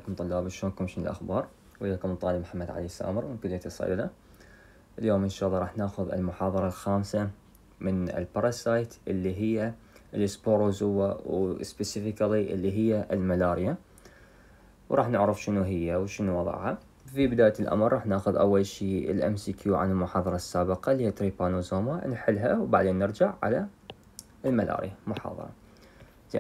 عليكم طلاب، شلونكم؟ شنو الأخبار؟ وياكم الطالب محمد علي سامر من كلية الصيدلة. اليوم إن شاء الله راح ناخذ المحاضرة الخامسة من الباراسايت اللي هي السبوروزوا، وسبيسيفيكالي اللي هي الملاريا، وراح نعرف شنو هي وشنو وضعها. في بداية الأمر راح ناخذ أول شيء الام سي كيو عن المحاضرة السابقة اللي هي تريبانوزوما، نحلها وبعدين نرجع على الملاريا محاضرة. زين،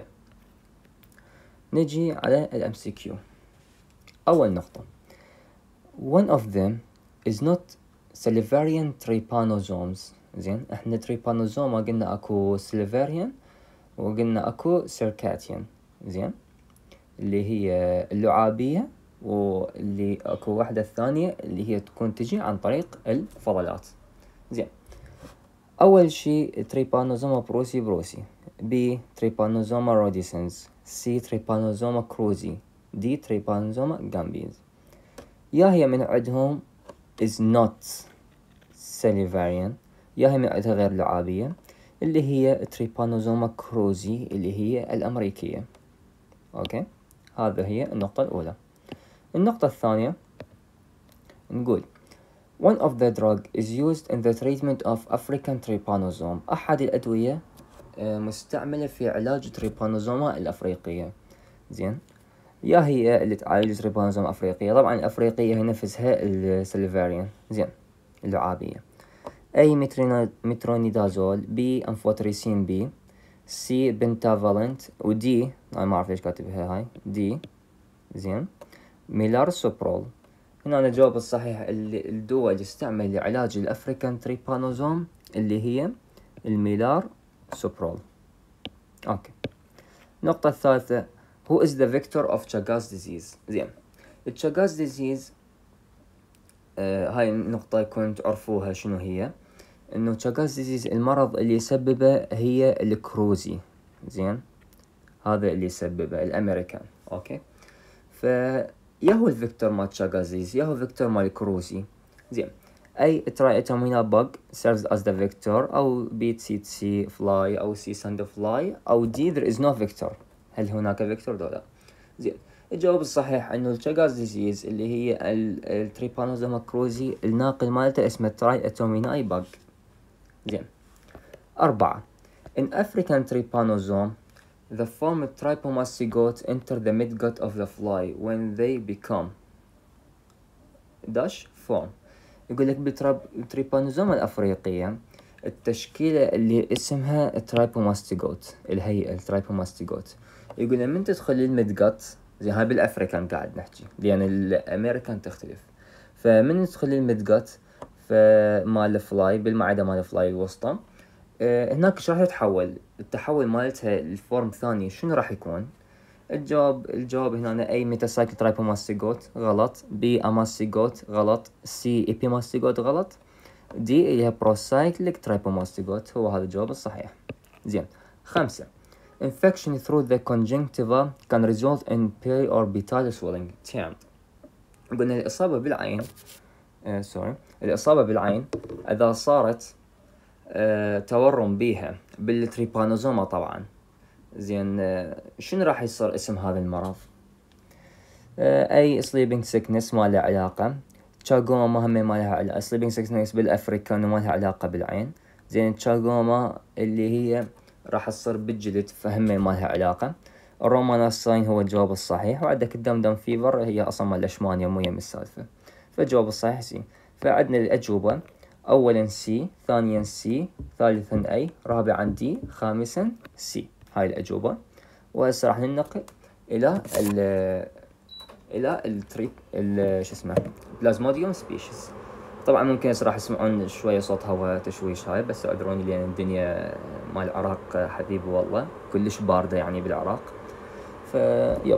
نجي على الام سي كيو. أول نقطة، one of them is not salivarian trypanosomes. زين، احنا تريبانوزوما قلنا اكو salivarian وقلنا اكو circadian. زين، اللي هي اللعابية، واللي اكو واحدة الثانية اللي هي تكون تجي عن طريق الفضلات. زين، اول شي تريبانوزوما بروسي، B تريبانوزوما روديسنس، C تريبانوزوما كروزي، D تريبانوزوما جامبيز. يا هي من عندهم is not salivarian، يا هي من عندها غير لعابية اللي هي تريبانوزوما كروزي اللي هي الأمريكية. أوكي، هذا هي النقطة الأولى. النقطة الثانية نقول one of the drug is used in the treatment of African trypanosome. أحد الأدوية مستعملة في علاج تريبانوزوما الأفريقية. زين، يا هي اللي تعالج تريبانوزوما أفريقية. طبعا الأفريقية هي نفسها السليفاريان. زين، اللعابية أي مترونيدازول، B أنفوتريسين B، C بنتافالنت، ودي أنا ما أعرف ليش كاتبها هاي D. زين، ميلارسوبرول. هنا أنا الجواب الصحيح الدواء اللي استعمل لعلاج الأفريكان تريبانوزوم اللي هي الميلارسوبرول. أوكي، النقطة الثالثة Who is the vector of Chagas disease؟ زين، التشاغاز disease هاي النقطة يكون تعرفوها شنو هي. إنه تشاغاز disease المرض اللي يسببه هي الكروزي. زين، هذا اللي يسببه الأمريكان. أوكي، ياهو الفيكتور مال تشاغاز disease، ياهو فيكتور مال الكروزي. زين، أي ترايتامينا bug serves as the vector، أو B tsetse fly، أو C sandfly، أو D there is no vector. هل هناك فيكتور دولا؟ زين، الجواب الصحيح انه التشاغاز ديزيز اللي هي التريبانوزوما كروزي الناقل مالته اسمه تراي اتوميناي باج. زين، 4 In African trypanosome the form trypomastocytes enter the midgut of the fly when they become dash form. يقول لك بالتريبانوزوما الأفريقية التشكيلة اللي اسمها ترايبوماستيغوت، الهيئة الترايبوماستيغوت، يقول لما تدخل المدقت، زي هاي بالأفريكان قاعد نحكي لأن الأمريكان تختلف. فمن تدخل المدقت فمال الفلاي بالمعدة مال الفلاي الوسطى، هناك شو راح يتحول؟ التحول مالتها الفورم ثاني شنو راح يكون؟ الجواب هنا أي ميتاسايكل ترايبوماستيغوت غلط، بي أماستيغوت غلط، سي إبيماستيغوت غلط، دي اللي هي بروسايكليك ترايبوماستيغوت هو هذا الجواب الصحيح. زين، 5 Infection through the conjunctiva can result in periorbital swelling. تمام، قلنا الإصابة بالعين الإصابة بالعين إذا صارت تورم بيها بالتريبانوزوما طبعا. زين، شنو راح يصير اسم هذا المرض؟ أي sleeping sickness ما له علاقة، تشاغوما هم ما لها علاقة، sleeping sickness بالأفريكان وما لها علاقة بالعين. زين، تشاغوما اللي هي راح تصير بالجلد فهم ما لها علاقة. الروماناساين هو الجواب الصحيح، وعندك الدم فيفر هي أصلا مال الأشمانيا مو يم السالفة، فالجواب الصحيح سي. فعندنا الأجوبة أولا سي، ثانيا سي، ثالثا أي، رابعا دي، خامسا سي. هاي الأجوبة. وهسه راح ننتقل إلى التريب شو اسمه بلازموديوم سبيشيز. طبعا ممكن راح يسمعون شوية صوت هواء تشويش هاي، بس اعذروني لأن الدنيا مال العراق حبيبي والله كلش باردة يعني بالعراق. يب،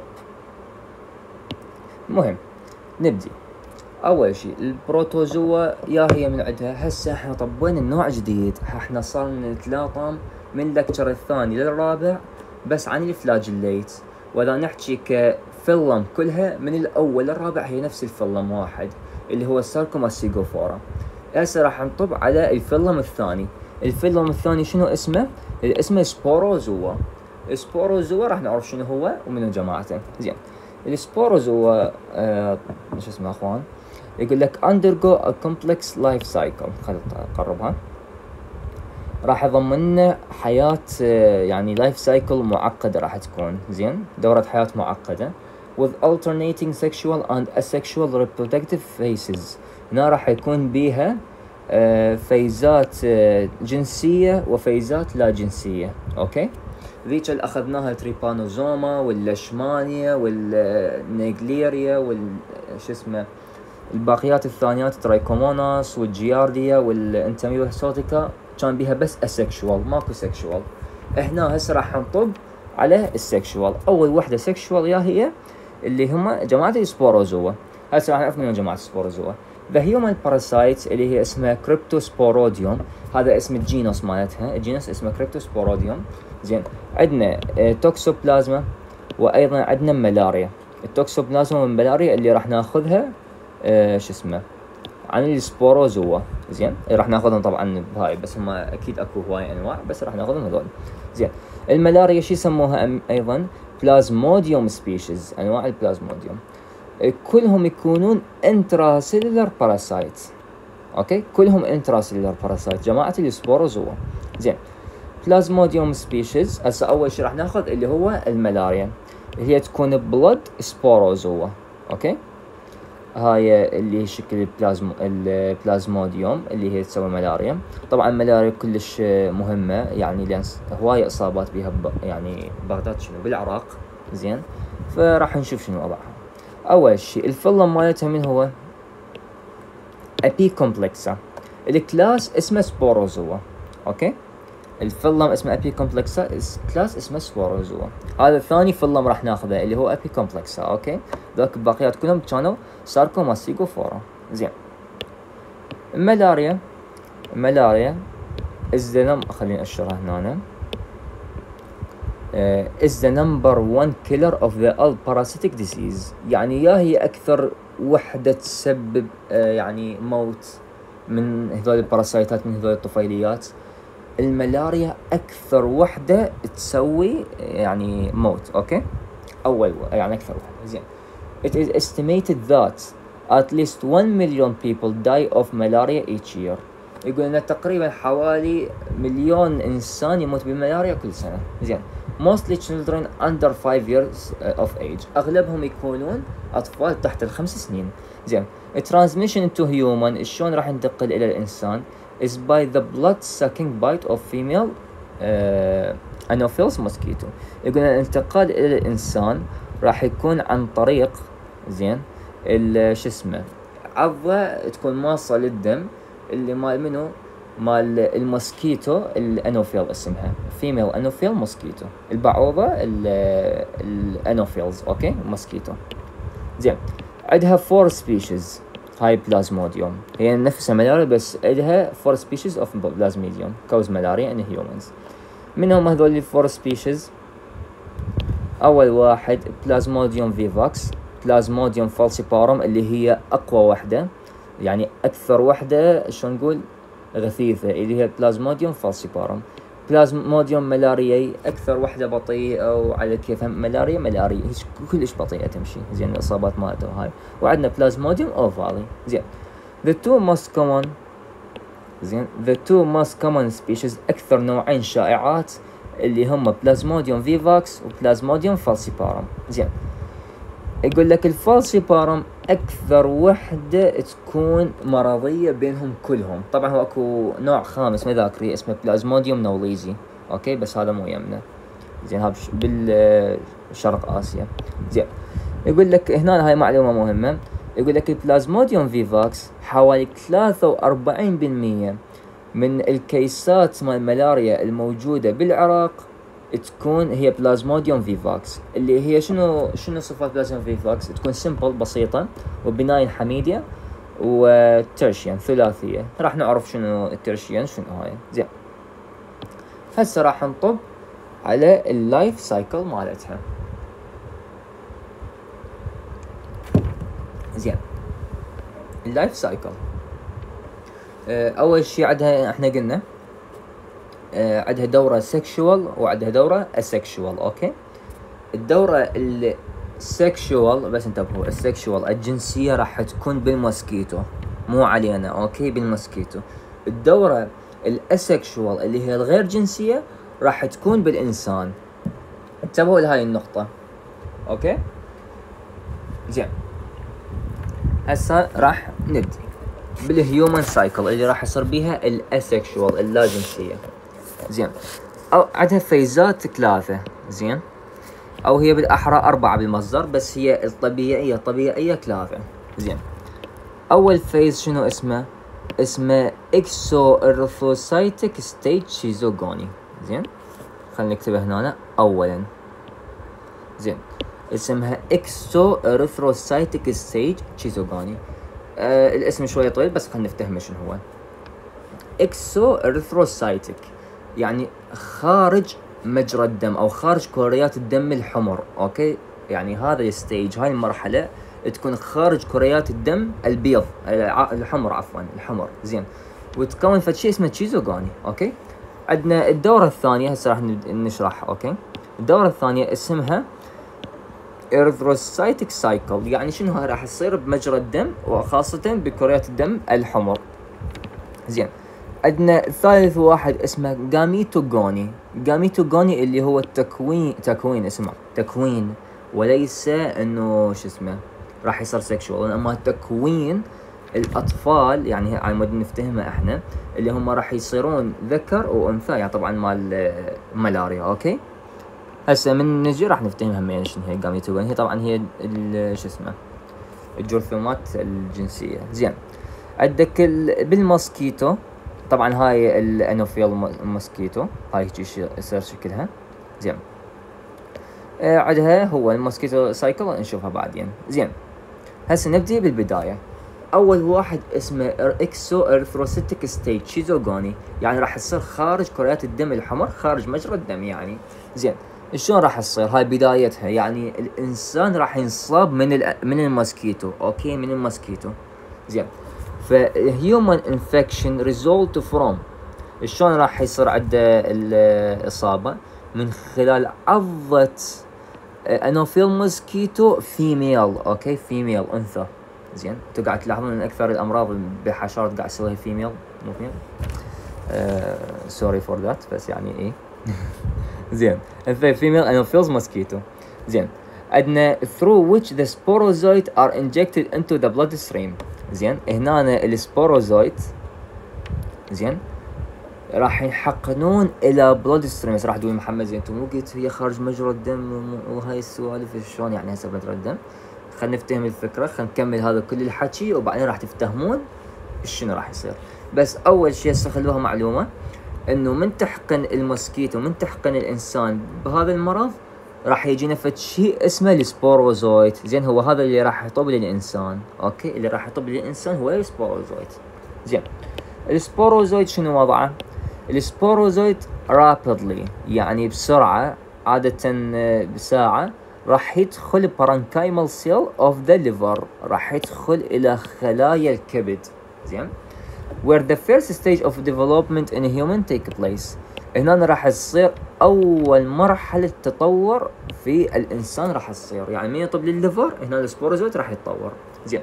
المهم نبدي. أول شيء البروتوزوا يا هي من عندها. هسه احنا طبينا النوع جديد، احنا صار نتلاطم من اللكتشر الثاني للرابع بس عن الفلاجيليت، وإذا نحكي كفيلم كلها من الأول للرابع هي نفس الفيلم واحد اللي هو الساركوماسيغوفورا. هسه راح نطب على الفيلم الثاني. الفيلم الثاني شنو اسمه؟ اسمه سبوروزوا. سبوروزوا راح نعرف شنو هو ومنو جماعته. زين، السبوروزوا شو اسمه اخوان، يقول لك undergo a complex life cycle. خلينا نقربها. راح يضمن حياة يعني لايف سايكل معقدة راح تكون، زين، دورة حياة معقدة with alternating sexual and asexual reproductive phases. هنا راح يكون بيها فيزات جنسية وفيزات لا جنسية. اوكي، ذيك اللي اخذناها تريبانوزوما واللشمانيا والنيجليريا شو اسمه الباقيات الثانيات ترايكوموناس والجيارديا والانتاميوسوتيكا كان بيها بس اسكشوال، ماكو سكشوال. هنا هسه راح نطب على السكشوال. اول وحده سكشوال يا هي اللي هم جماعه السبوروزوا. هسه راح نعرف منهم جماعه السبوروزوا. ذا هيومن باراسايتس اللي هي اسمها كريبتوسبوروديوم، هذا اسم الجينوس مالتها، الجينوس اسمه كريبتوسبوروديوم. زين، عندنا توكسوبلازما وايضا عندنا ملاريا. التوكسوبلازما والملاريا اللي راح ناخذها شو اسمه عن السبوروزوا. زين، راح ناخذهم طبعا بهاي، بس هم اكيد اكو هواي انواع، بس راح ناخذهم هذول. زين، الملاريا شو يسموها ايضا؟ بلازموديوم سبيشيز، انواع البلازموديوم. كلهم يكونون انتراسيلولر باراسايت. اوكي، كلهم انتراسيلولر باراسايت جماعه السبوروزوا. زين، بلازموديوم سبيشيز. هسه اول شيء راح ناخذ اللي هو الملاريا، اللي هي تكون بلود سبوروزوا. اوكي، هاي اللي هي شكل البلازموديوم اللي هي تسوي ملاريا. طبعا الملاريا كلش مهمة يعني، لأن هواية إصابات بها يعني بغداد شنو بالعراق. زين، فراح نشوف شنو وضعها. أول شيء الفيلم مالتها من هو؟ أبي كومبلكسا. الكلاس اسمه سبوروزوا. أوكي، الفيلم اسمه أبي كومبلكسا، كلاس اسمه سبوروزوا. هذا ثاني فيلم راح ناخذه اللي هو أبي كومبلكسا. أوكي، ذاك الباقيات كلهم كانوا ساركوماسيغوفورا. زين، ملاريا is the خليني أشرها هنا. is the number one killer of the all parasitic disease. يعني يا هي أكثر وحدة تسبب يعني موت من هذول الباراسايتات، من هذول الطفيليات. الملاريا أكثر وحدة تسوي يعني موت. أوكي، أول يعني أكثر وحدة. زين، it is estimated that at least 1 million people die of malaria each year. يقول إن تقريبا حوالي 1,000,000 إنسان يموت بالملاريا كل سنة. زين، mostly children under 5 years of age. أغلبهم يكونون أطفال تحت ال5 سنين. زين، transmission to human شلون راح ينتقل إلى الإنسان is by the blood sucking bite of female Anopheles mosquito. يقول الانتقال إلى الإنسان راح يكون عن طريق، زين، شو اسمه، عضة تكون ماصة للدم اللي مال منو؟ مال الموسكيتو الانوفيل، اسمها فيميل انوفيل موسكيتو، البعوضة الانوفيلز. اوكي، موسكيتو. زين، عندها 4 سبيشيز هاي بلازموديوم، هي نفسها ملاريا بس عندها 4 سبيشيز اوف بلازموديوم كوز ملاريا ان هيومنز. منهم هذول 4 سبيشيز. اول واحد بلازموديوم فيفاكس، بلازموديوم فالسيبارم اللي هي اقوى وحده، يعني اكثر وحده شلون نقول غثيثه، اللي هي بلازموديوم فالسيبارم. بلازموديوم ملارياي اكثر وحده بطيئه، وعلى كيفها ملاريا كلش بطيئه تمشي. زين، الاصابات مالتها هاي. وعندنا بلازموديوم اوفالي. زين، the two most common species اكثر نوعين شائعات اللي هم بلازموديوم فيفاكس وبلازموديوم فالسيبارم. زين، يقول لك الفالسيبارم اكثر وحده تكون مرضيه بينهم كلهم. طبعا هو اكو نوع خامس ما ذاكري اسمه بلازموديوم نوليزي. اوكي، بس هذا مو يمنا. زين، هذا بالشرق اسيا. زين، يقول لك هنا هاي معلومه مهمه. يقول لك البلازموديوم فيفاكس حوالي 43% من الكيسات مال الملاريا الموجوده بالعراق تكون هي بلازموديوم فيفاكس. اللي هي شنو صفات بلازموديوم فيفاكس؟ تكون سمبل بسيطة، وبناين حميدية، وترشيان ثلاثية. راح نعرف شنو الترشيان شنو هاي. زين، هسه راح نطب على اللايف سايكل مالتها. زين، اللايف سايكل اول شي عندها احنا قلنا عندها دورة سكشوال وعندها دورة اسكشوال. اوكي، الدورة سكشوال، بس انتبهوا السكشوال الجنسية راح تكون بالموسكيتو، مو علينا، اوكي، بالموسكيتو. الدورة الاسكشوال اللي هي الغير جنسية راح تكون بالانسان. انتبهوا لهاي النقطة، اوكي. زين، هسه راح نبدي بالهيومن سايكل اللي راح يصير بيها الاسكشوال اللاجنسية. زين، او عندها فيزات 3. زين، او هي بالاحرى 4 بالمصدر، بس هي الطبيعية 3. زين، اول فيز شنو اسمه اكسو ارثروسايتك ستيج شيزوغوني. زين، خلينا نكتبه هنا اولا. زين، اسمها اكسو ارثروسايتك ستيج شيزوغوني. الاسم شوية طويل بس خلينا نفتهم شنو هو. اكسو ارثروسايتك يعني خارج مجرى الدم او خارج كريات الدم الحمر، اوكي. يعني هذا الستيج، هاي المرحلة تكون خارج كريات الدم البيض، الحمر عفوا، الحمر. زين، وتكون فد شيء اسمه تشيزوغاني، اوكي. عندنا الدورة الثانية هسه راح نشرحها، اوكي. الدورة الثانية اسمها ارثروسايتك سايكل، يعني شنو هاي راح تصير بمجرى الدم وخاصة بكريات الدم الحمر. زين، عندنا ثالث واحد اسمه جاميتوغوني. جاميتوغوني اللي هو تكوين اسمه تكوين، وليس انه شو اسمه راح يصير سكشوال، اما تكوين الاطفال، يعني على مود نفتهمها احنا، اللي هم راح يصيرون ذكر وانثى، يعني طبعا مال ملاريا، اوكي. هسه من نجي راح نفتهمها همين شنو هي جاميتوغوني. هي طبعا هي شو اسمه الجرثومات الجنسية. زين، عندك بالموسكيتو، طبعا هاي الانوفيل موسكيتو، هاي هيك يصير شكلها. زين، عندها هو الموسكيتو سايكل نشوفها بعدين. زين، هسه نبدي بالبداية. اول واحد اسمه اكسو ارثروسيتك ستيج شيزوغوني، يعني راح تصير خارج كريات الدم الحمر، خارج مجرى الدم يعني. زين، شلون راح تصير؟ هاي بدايتها، يعني الانسان راح ينصاب من الموسكيتو، اوكي، من الموسكيتو. زين، فهيومن انفكشن ريزولت فروم، شلون راح يصير عنده الاصابة؟ من خلال عضة انوفيل موسكيتو فيميل، اوكي، فيميل انثى. زين، انتوا قاعد تلاحظون ان اكثر الامراض بحشرات قاعد تسويها فيميل، مو فيميل. سوري فور ذات، بس يعني ايه. زين، فيميل انوفيلز موسكيتو. زين، عندنا through which the sporozoite are injected into the bloodstream. زين، هنا السبوروزويت، زين، راح يحقنون الى بلود ستريم. راح تقول محمد زين انتم مو قلت هي خارج مجرى الدم وهاي السوالف، شلون يعني هسه مجرى الدم؟ خلينا نفتهم الفكره، خلينا نكمل هذا كل الحكي وبعدين راح تفتهمون شنو راح يصير. بس اول شيء هسه خلوها معلومه، انه من تحقن الموسكيتو، من تحقن الانسان بهذا المرض، راح يجينا فد شيء اسمه السبوروزويت. زين، هو هذا اللي راح يطب للانسان، اوكي، اللي راح يطب للانسان هو السبوروزويت. زين، السبوروزويت شنو وضعه؟ السبوروزويت رابيدلي، يعني بسرعة، عادة بساعة، راح يدخل parenchymal cell of the liver، راح يدخل إلى خلايا الكبد. زين، where the first stage of development in a human take place. هنا راح تصير أول مرحلة تطور في الإنسان راح تصير، يعني من يطب للليفر هنا السبوروزويت راح يتطور. زين،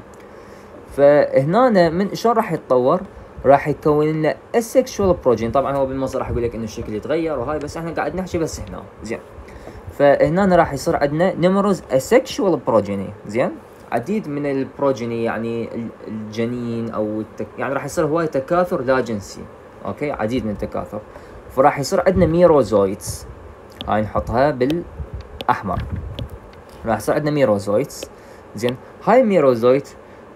فهنا من شلون راح يتطور؟ راح يكون لنا asexual progeny. طبعا هو بالمصدر راح يقول لك انه الشكل يتغير وهاي، بس احنا قاعد نحكي بس هنا. زين، فهنا راح يصير عندنا numerous asexual progeny. زين، عديد من البروجيني، يعني الجنين او يعني راح يصير هواي تكاثر لا جنسي، اوكي، عديد من التكاثر. فراح يصير عندنا ميروزويتس، هاي نحطها بالاحمر. راح يصير عندنا ميروزويتس. زين، هاي ميروزويت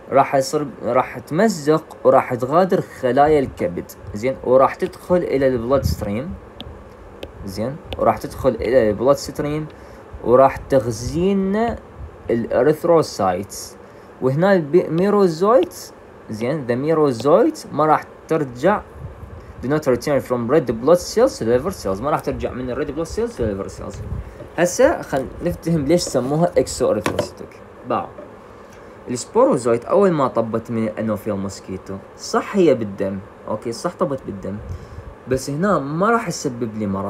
راح تمزق وراح تغادر خلايا الكبد. زين، وراح تدخل الى البلاد ستريم. زين، وراح تدخل الى البلاد ستريم وراح تغذينا الاريثروسايتس. وهنا الميروزويت، زين، ذا ميروزويت ما راح ترجع do not return from red blood cells to liver cells، ما راح ترجع من الريد بلود سيلز to liver cells. هسه خلينا نفتهم ليش سموها اكسو اريثروسيتك. باو، السبوروزويت اول ما طبت من الانوفيل موسكيتو، صح هي بالدم، اوكي، صح طبت بالدم، بس هنا ما راح تسبب لي مرض،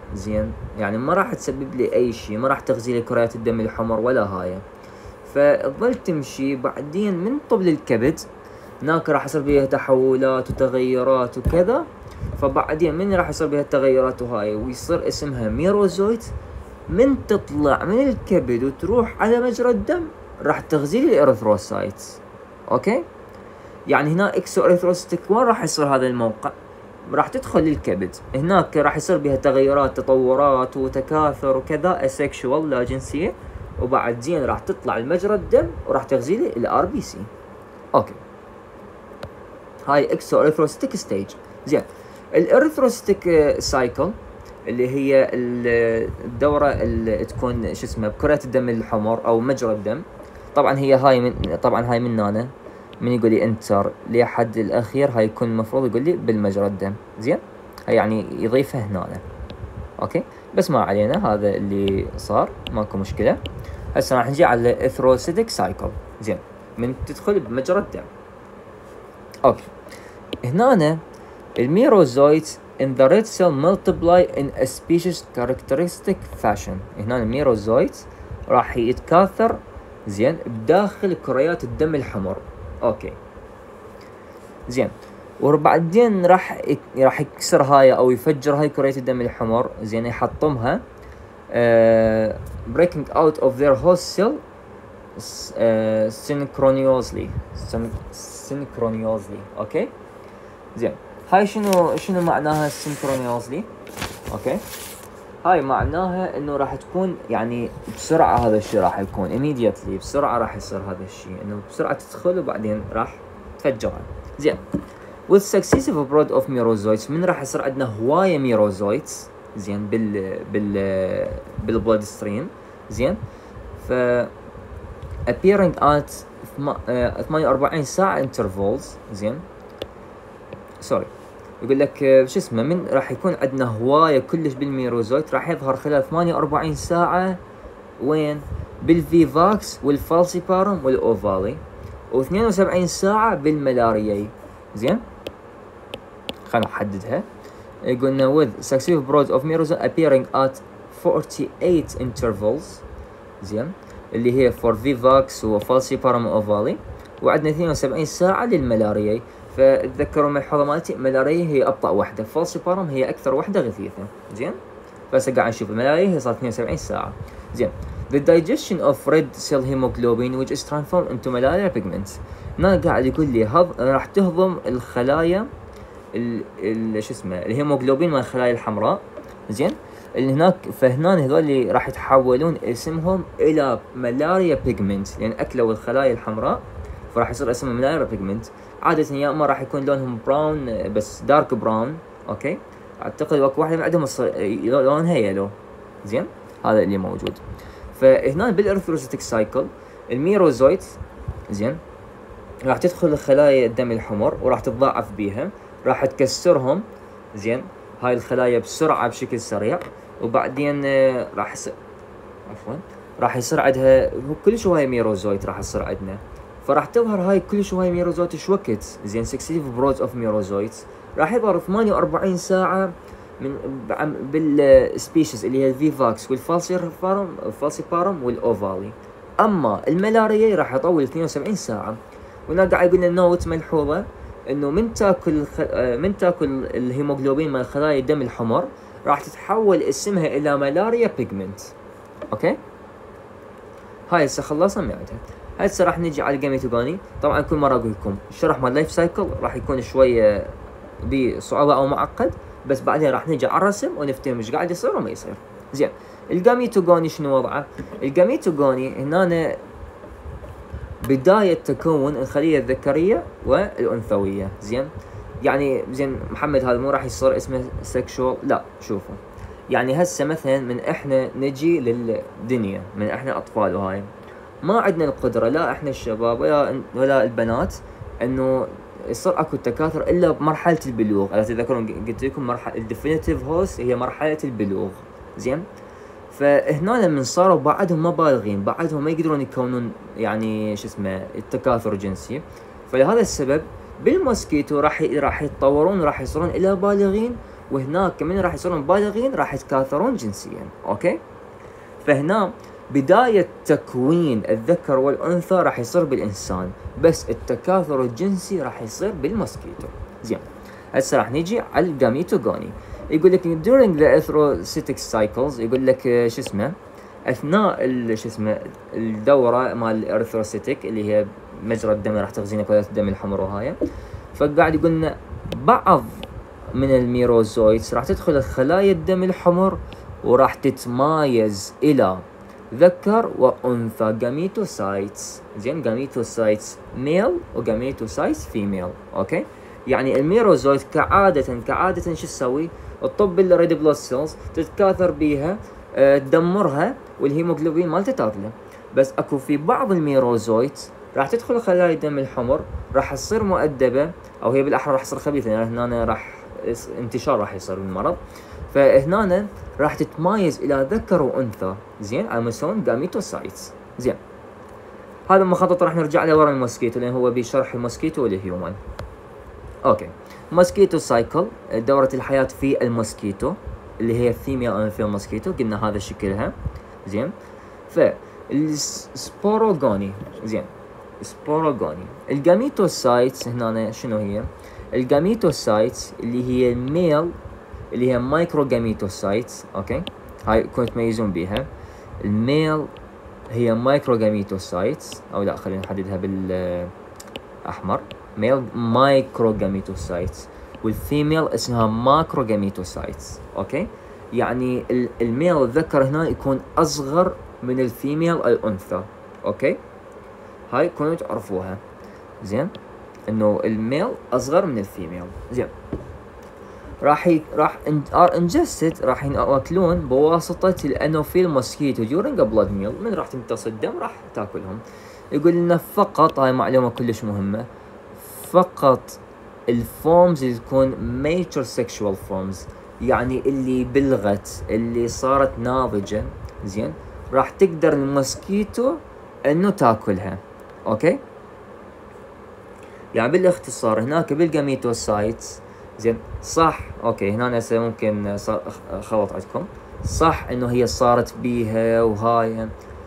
زين، يعني ما راح تسبب لي اي شيء، ما راح تغذي لي كريات الدم الحمر ولا هاي. فتظل تمشي بعدين من طبل الكبد هناك راح يصير بيها تحولات وتغيرات وكذا. فبعدين من راح يصير بيها التغيرات وهاي ويصير اسمها ميروزويت، من تطلع من الكبد وتروح على مجرى الدم راح تغذي لي الاريثروسايت. اوكي، يعني هنا اكسو اريثروسيتك وين راح يصير هذا الموقع؟ راح تدخل للكبد، هناك راح يصير بها تغيرات تطورات وتكاثر وكذا اسكشوال لا جنسية، وبعدين راح تطلع لمجرى الدم وراح تغذي لي الار بي سي. اوكي، هاي اكسو اريثروسيتك ستيج. زين، الاريثروسيتك سايكل اللي هي الدورة اللي تكون شو اسمه بكرات الدم الحمر او مجرى الدم. طبعا هي هاي من هنا من يقول لي انتر لحد الاخير هاي يكون المفروض يقول لي بالمجرى الدم. زين، هاي يعني يضيفها هنا. اوكي، بس ما علينا، هذا اللي صار ماكو مشكلة. هسه راح نجي على الاريثروسيتك سايكل. زين، من تدخل بمجرى الدم. اوكي، هنا الميروزويت in the red cell multiply in a species characteristic fashion. هنا الميروزويت راح يتكاثر زين بداخل كريات الدم الحمر. اوكي، زين، وبعدين راح يكسر هاي او يفجر هاي كريات الدم الحمر. زين، يحطمها breaking out of their host cell synchronously. اوكي، زين، هاي شنو معناها synchronously؟ اوكي، هاي معناها انه راح تكون يعني بسرعة، هذا الشيء راح يكون immediately بسرعة راح يصير هذا الشيء، انه بسرعة تدخل وبعدين راح تفجرها. زين، with successive abroad of merozoites من راح يصير عندنا هواية ميروزويتس زين بالبلاد ستريم. زين، ف appearing at 48 ساعة intervals. زين، سوري، يقول لك شو اسمه من راح يكون عندنا هواية كلش بالميروزويت راح يظهر خلال 48 ساعة وين؟ بالفيفاكس والفالسيبارم والاوفالي، و72 ساعة بالملارياي. زين، خلنا نحددها. قلنا with successive broads of merozoite appearing at 48 intervals. زين، اللي هي for vivax وفالسيبارم واوفالي، وعندنا 72 ساعة للملارياي. فتذكروا ملحوظة مالتي، الملاريا هي أبطأ وحدة، فالسيبارم هي أكثر وحدة غثيثة. زين، بس قاعد نشوف الملاريا هي صارت 72 ساعة. زين، the digestion of red cell hemoglobin which is transformed into malaria pigment. هنا قاعد يقول لي راح تهضم الخلايا شو اسمه الهيموغلوبين من الخلايا الحمراء. زين، اللي هناك فهنا هذول اللي راح يتحولون اسمهم إلى ملاريا بيجمنت، لأن أكلوا الخلايا الحمراء فراح يصير اسمهم ملاريا بيجمنت. عادة يا اما راح يكون لونهم براون بس دارك براون. اوكي، اعتقد واحد من عندهم لونها يلو. زين، هذا اللي موجود. فهنا بالاريثروسيتك سايكل الميروزويت زين راح تدخل خلايا الدم الحمر وراح تتضاعف بيها، راح تكسرهم. زين، هاي الخلايا بسرعة بشكل سريع، وبعدين راح يصير عندها كل شوية ميروزويت راح يصير عندنا، فراح تظهر هاي كل شوية ميروزويت ايش وقت؟ زين، successive broads of merozoites راح يظهر 48 ساعة من بالسبيشيز اللي هي الفيفاكس والفالسيبارم والاوفالي. اما الملاريا راح يطول 72 ساعة. وهنا قاعد يقول لنا نوت ملحوظة انه من تاكل الهيموغلوبين من خلايا الدم الحمر راح تتحول اسمها الى ملاريا بيجمنت. اوكي، هاي هسه خلصنا من عندها. هسه راح نجي على الجاميتوجوني. طبعا كل مره اقول لكم الشرح مال لايف سايكل راح يكون شويه بصعوبه او معقد، بس بعدين راح نجي على الرسم ونفتهم ايش قاعد يصير وما يصير. زين، الجاميتوجوني شنو وضعه؟ الجاميتوجوني هنا بدايه تكون الخليه الذكريه والانثويه. زين، يعني زين محمد هذا مو راح يصير اسمه سكشوال، لا شوفوا، يعني هسه مثلا من احنا نجي للدنيا من احنا اطفال وهاي ما عندنا القدرة، لا احنا الشباب ولا البنات، انه يصير اكو تكاثر الا بمرحلة البلوغ. اذا تذكرون قلت لكم مرحلة الديفينيتيف هوست هي مرحلة البلوغ. زين، فهنا لما صاروا بعدهم ما بالغين، بعدهم ما يقدرون يكونون يعني شو اسمه التكاثر الجنسي، فلهذا السبب بالموسكيتو راح يتطورون وراح يصيرون الى بالغين، وهناك من راح يصيرون بالغين راح يتكاثرون جنسيا. اوكي، فهنا بداية تكوين الذكر والأنثى راح يصير بالإنسان، بس التكاثر الجنسي راح يصير بالموسكيتو. زين، هسه راح نيجي على الجاميتوغوني. يقول لك during the erythrocytic cycles، يقول لك شو اسمه اثناء شو اسمه الدوره مال الاريثروسيتيك اللي هي مجرى الدم راح تخزين كرات الدم الحمراء وهاي. فقاعد يقول لنا بعض من الميروزويتس راح تدخل خلايا الدم الحمر وراح تتمايز الى ذكر وانثى جاميتوسايتس. زين، جاميتوسايتس ميل وجاميتوسايتس فيميل. اوكي، يعني الميروزويت كعادة شو تسوي؟ تطب الريد بلود سيلز تتكاثر بيها، تدمرها والهيموغلوبين مالته تاكله. بس اكو في بعض الميروزويت راح تدخل خلايا الدم الحمر راح تصير مؤدبة، او هي بالاحرى راح تصير خبيثة، يعني هنا راح انتشار راح يصير بالمرض. فهنا راح تتمايز الى ذكر وانثى. زين، على مستوى جاميتوسايتس. زين، هذا المخطط راح نرجع له ورا الموسكيتو لان هو بشرح الموسكيتو والهيومن. اوكي، موسكيتو سايكل، دورة الحياة في الموسكيتو اللي هي فيميل اند فيل موسكيتو، قلنا هذا شكلها. زين، فالسبوروغوني. زين، سبوروغوني الجاميتوسايتس هنا شنو هي؟ الجاميتوسايتس اللي هي الميل اللي هي مايكرو جاميتوسايتس. اوكي، هاي كنت تميزون بيها. الميل هي مايكرو جاميتوسايتس، او لا خلينا نحددها بالاحمر، ميل مايكرو جاميتوسايتس، والفيميل اسمها ماكرو جاميتوسايتس. اوكي، يعني الميل الذكر هنا يكون اصغر من الفيميل الانثى. اوكي، هاي كنتوا تعرفوها. زين، انه الميل اصغر من الفيميل. زين، راح انجستد راح ياكلون بواسطة الانوفيل موسكيتو during a blood meal. من راح تمتص الدم راح تاكلهم. يقول لنا فقط، هاي معلومة كلش مهمة، فقط الفورمز اللي تكون mature sexual forms، يعني اللي بلغت اللي صارت ناضجة. زين، راح تقدر الموسكيتو انه تاكلها. اوكي، يعني بالاختصار هناك بالجاميتوسايتس. زين، صح. اوكي، هنا هسه ممكن خلط عندكم. صح انه هي صارت بيها وهاي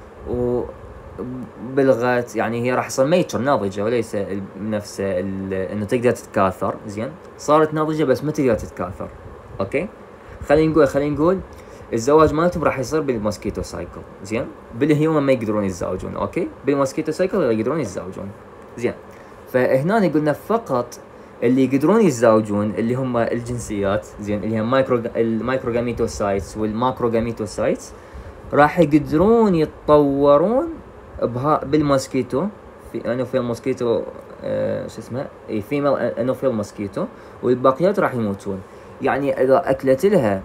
وبلغت، يعني هي راح تصير ميتشر ناضجه وليس نفس انه تقدر تتكاثر. زين، صارت ناضجه بس ما تقدر تتكاثر. اوكي، خلينا نقول الزواج مالتهم راح يصير بالموسكيتو سايكل. زين، بالهيومن ما يقدرون يتزوجون. اوكي، بالموسكيتو سايكل يقدرون يتزوجون. زين، فهنا قلنا فقط اللي يقدرون يتزوجون اللي هم الجنسيات. زين، اللي هم المايكرو جاميتوسايتس والماكرو جاميتوسايتس راح يقدرون يتطورون بالموسكيتو، في انوفيل موسكيتو شو اسمه فيميل انوفيل موسكيتو، والباقيات راح يموتون. يعني اذا اكلت لها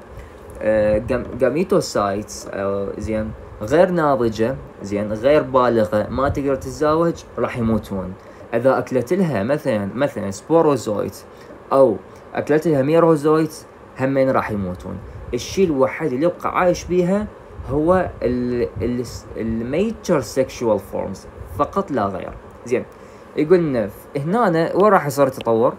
جاميتوسايتس زين غير ناضجة، زين غير بالغة، ما تقدر تتزوج، راح يموتون. اذا اكلت لها مثلا سبوروزويت او اكلت لها ميروزويت همين راح يموتون. الشيء الوحيد اللي يبقى عايش بيها هو الميتشر سيكشوال فورمز فقط لا غير. زين، يقولنا هنا وين راح يصير التطور؟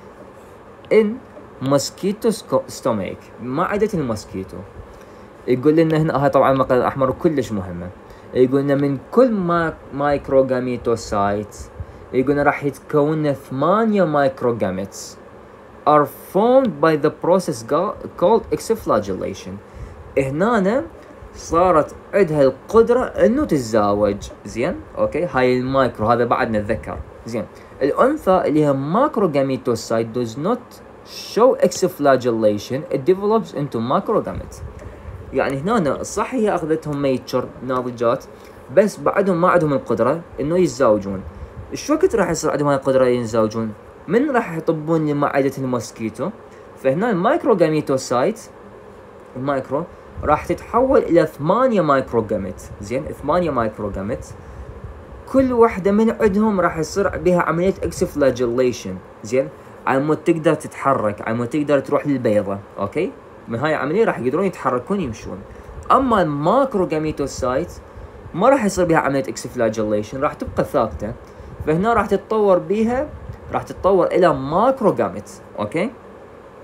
ان موسكيتو ستوميك، معدة الموسكيتو. يقول لنا هنا هاي طبعا المقطع الاحمر كلش مهمة. يقول لنا من كل مايكرو جاميتوسايت يقولنا راح يتكون 8 مايكرو جاميتس are formed by the process called exflagellation. هنا صارت عندها القدرة انه تتزاوج. زين، اوكي، هاي المايكرو، هذا بعدنا الذكر. زين، الانثى اللي هي ماكرو جاميتوسايت does not show exflagellation, it develops into macrogamete. يعني هنا صح هي اخذتهم ميتشر ناضجات، بس بعدهم ما عندهم القدرة انه يتزاوجون. ايش وقت راح يصير عندهم هاي القدرة يتزاوجون؟ من راح يطبون لمعدة الموسكيتو. فهنا المايكرو جاميتوسايت المايكرو راح تتحول الى 8 مايكرو جاميت. زين، 8 مايكرو جاميت، كل واحدة من عندهم راح يصير بها عملية اكسفلاجيليشن. زين، على مود تقدر تتحرك، على مود تقدر تروح للبيضة. اوكي، من هاي العملية راح يقدرون يتحركون يمشون. اما الماكرو جاميتوسايت ما راح يصير بها عملية اكسفلاجيليشن، راح تبقى ثابتة. فهنا راح تتطور بيها، راح تتطور الى ماكرو جاميت. اوكي،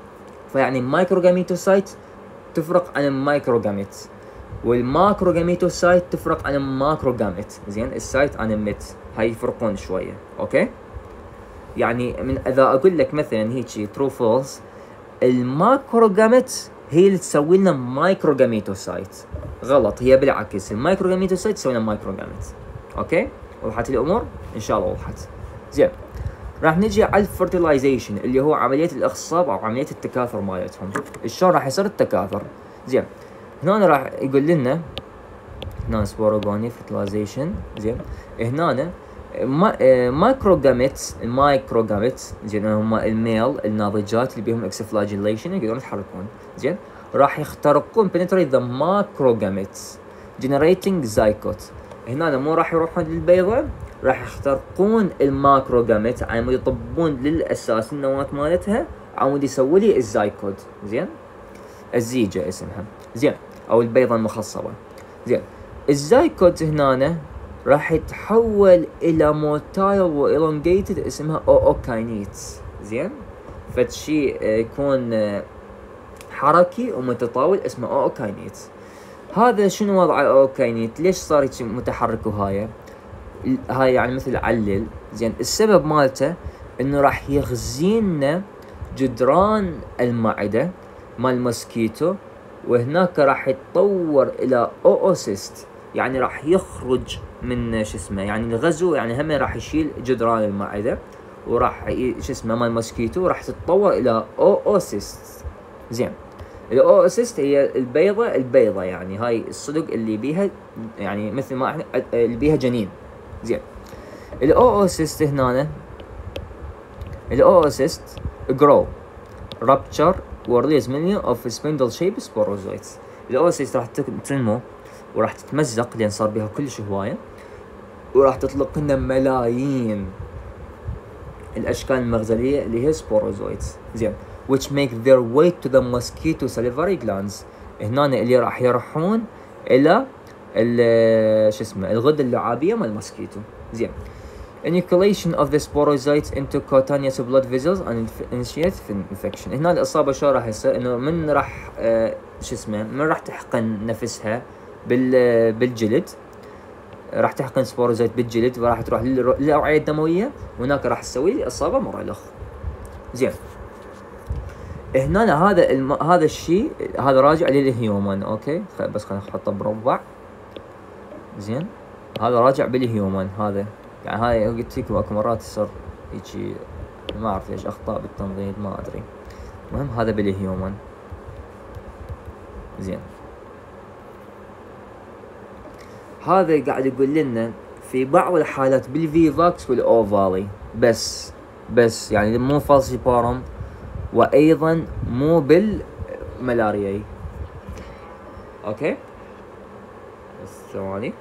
فيعني مايكروجاميتوسايت تفرق عن المايكروجاميت، والماكروجاميتوسايت تفرق عن الماكروجاميت. زين السايت عن الميت، هاي يفرقون شويه. اوكي، يعني من اذا اقول لك مثلا هيك ترو فولس، الماكروجاميت هي اللي تسوي لنا مايكروجاميتوسايت، غلط، هي بالعكس، المايكروجاميتوسايت تسوي لنا مايكروجاميت. اوكي، وضحت الامور؟ ان شاء الله وضحت. زين، راح نجي على الفرتلايزيشن اللي هو عمليه الاخصاب او عمليه التكاثر مالتهم. شلون راح يصير التكاثر؟ زين، هنا راح يقول لنا هنا سبوروجوني فرتلايزيشن. زين، هنا مايكروجاميتس، المايكروجاميتس زين هم الميل الناضجات اللي بيهم اكسفلاجيليشن يقدرون يتحركون. زين، راح يخترقون penetrate the macrogametes generating zygote. هنا مو راح يروحون للبيضة، راح يخترقون الماكروجاميت عمود يطبون للاساس النواة مالتها عمود يسوي لي الزايكود. زين، الزيجة اسمها. زين، او البيضة المخصبة. زين، الزايكود هنا راح يتحول الى موتايل والونجيتد اسمها اوكاينيتس. زين، فشي يكون حركي ومتطاول اسمه اوكاينيتس. هذا شنو وضع اوكاينيت؟ ليش صار متحرك؟ هاي يعني مثل علل. زين، السبب مالته انه راح يغزينا جدران المعدة مال الموسكيتو، وهناك راح يتطور الى اوسيست، يعني راح يخرج من شو اسمه، يعني الغزو يعني هم راح يشيل جدران المعدة وراح شو اسمه مال الموسكيتو، راح تتطور الى اوسيست. زين، الاوسيست هي البيضة يعني هاي الصدق اللي بيها يعني مثل ما احنا اللي بيها جنين. زين، الاوسيست هنا الاوسيست grow rupture وريليز مليون اوف سبندل شيب سبوروزويتس. الاوسيست راح تنمو وراح تتمزق لان صار بها كلش هوايه، وراح تطلق لنا ملايين الاشكال المغزليه اللي هي سبوروزويتس. زين، which make their way to the mosquito salivary glands. هنا اللي راح يروحون الى شو اسمه الغدة اللعابية مال الموسكيتو. زين، inoculation of the sporozoites into cutaneous blood vessels and initiate infection. هنا الإصابة شو راح يصير؟ إنه من راح شو اسمه من راح تحقن نفسها بالجلد، راح تحقن سبوروزويت بالجلد وراح تروح للأوعية الدموية، وهناك راح تسوي لي إصابة مرلخ. زين، هنا هذا الشيء هذا راجع للهيومن. اوكي، بس خلينا نحطه بربع. زين، هذا راجع بالهيومن. هذا يعني هاي قلت لكم اكو مرات تصير هيجي ما اعرف ليش اخطاء بالتنظيم ما ادري. المهم هذا بالهيومن. زين، هذا قاعد يقول لنا في بعض الحالات بالفيفاكس والاوفالي بس يعني مو فالسيبارم، وايضا مو بالملاريا. اوكي، بس ثواني.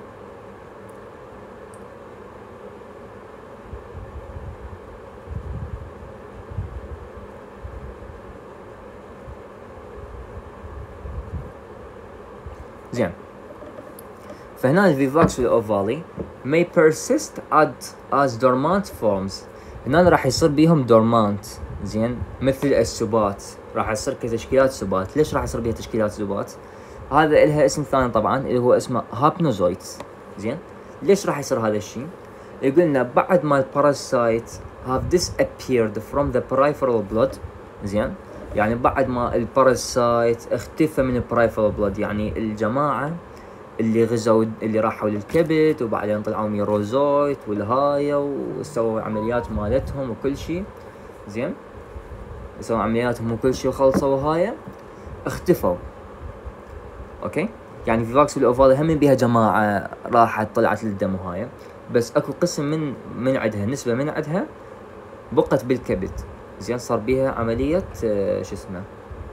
زين، فهنا الفيفاكس والاوفالي may persist as dormant forms. هنا راح يصير بيهم dormant. زين، مثل السبات راح يصير كتشكيلات سبات. ليش راح يصير بيها تشكيلات سبات؟ هذا إلها اسم ثاني طبعا اللي هو اسمه هابنوزويتس. زين، ليش راح يصير هذا الشيء؟ يقولنا بعد ما الباراسايت have disappeared from the peripheral blood. زين، يعني بعد ما الباراسايت اختفى من البرايفرال بلود، يعني الجماعة اللي غزوا اللي راحوا للكبد وبعدين طلعوا ميروزويت والهاية وسووا عمليات مالتهم وكل شيء. زين، سووا عملياتهم وكل شيء وخلصوا هاية اختفوا. اوكي، يعني في فاكس والاوفال هم بيها جماعة راحت طلعت للدم وهاية، بس اكو قسم من عندها نسبة من عندها بقت بالكبد. زين، صار بيها عملية شو اسمه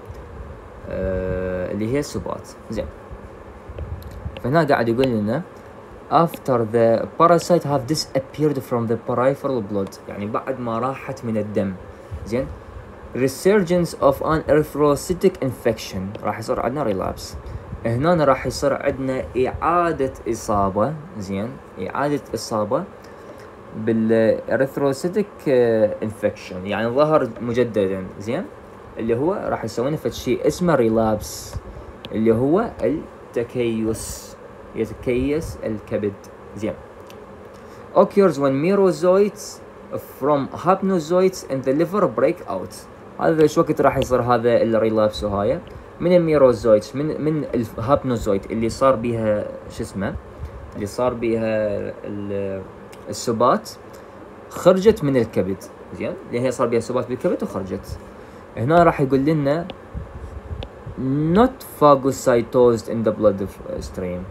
اللي هي السبات. زين، فهنا قاعد يقول لنا after the parasite have disappeared from the peripheral blood، يعني بعد ما راحت من الدم. زين، resurgence of an erythrocytic infection، راح يصير عندنا relapse. هنا راح يصير عندنا إعادة إصابة. زين، إعادة إصابة بالاريثروسيتك انفكشن، يعني ظهر مجددا. زين، اللي هو راح يسوون فد شيء اسمه ريلابس، اللي هو التكيس، يتكيس الكبد. زين. occurs when merozoites from hapnozoites in the liver break out. هذا ايش وقت راح يصير هذا الريلابس وهاي؟ من الميروزويتس، من الهابنوزويت اللي صار بيها شو اسمه، اللي صار بيها السبات، خرجت من الكبد. زين، اللي هي صار بيها سبات بالكبد وخرجت. هنا راح يقول لنا not phagocytosed in the blood stream،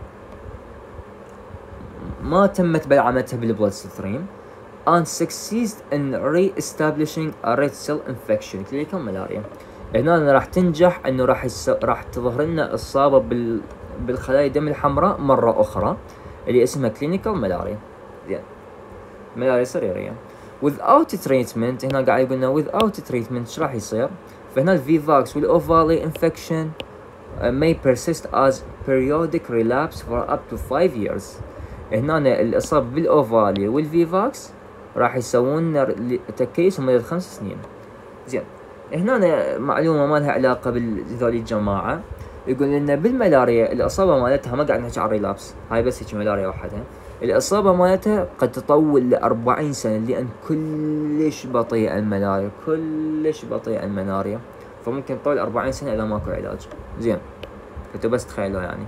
ما تمت بلعمتها بالبلد ستريم and succeeds in re-establishing a red cell infection clinical malaria. هنا راح تنجح انه راح تظهر لنا اصابه بالخلايا الدم الحمراء مره اخرى اللي اسمها clinical malaria. زين، ملاريا سريريه. without treatment، هنا قاعد يقول لنا without treatment ايش راح يصير؟ فهنا الفيفاكس والاوفالي infection may persist as periodic relapse for up to 5 years. هنا الإصابة بالأوفالي والفيفاكس راح يسوون تكيس لمدة 5 سنين. زين، هنا معلومة ما لها علاقة بذولي الجماعة، يقول لنا بالملاريا الإصابة مالتها ما قاعد نحكي عن ريلابس، هاي بس هيك ملاريا وحدها، الإصابة مالتها قد تطول ل40 سنة، لأن كلش بطيئة الملاريا، كلش بطيئة الملاريا، فممكن تطول 40 سنة إذا ماكو علاج. زين، انتوا بس تخيلوا يعني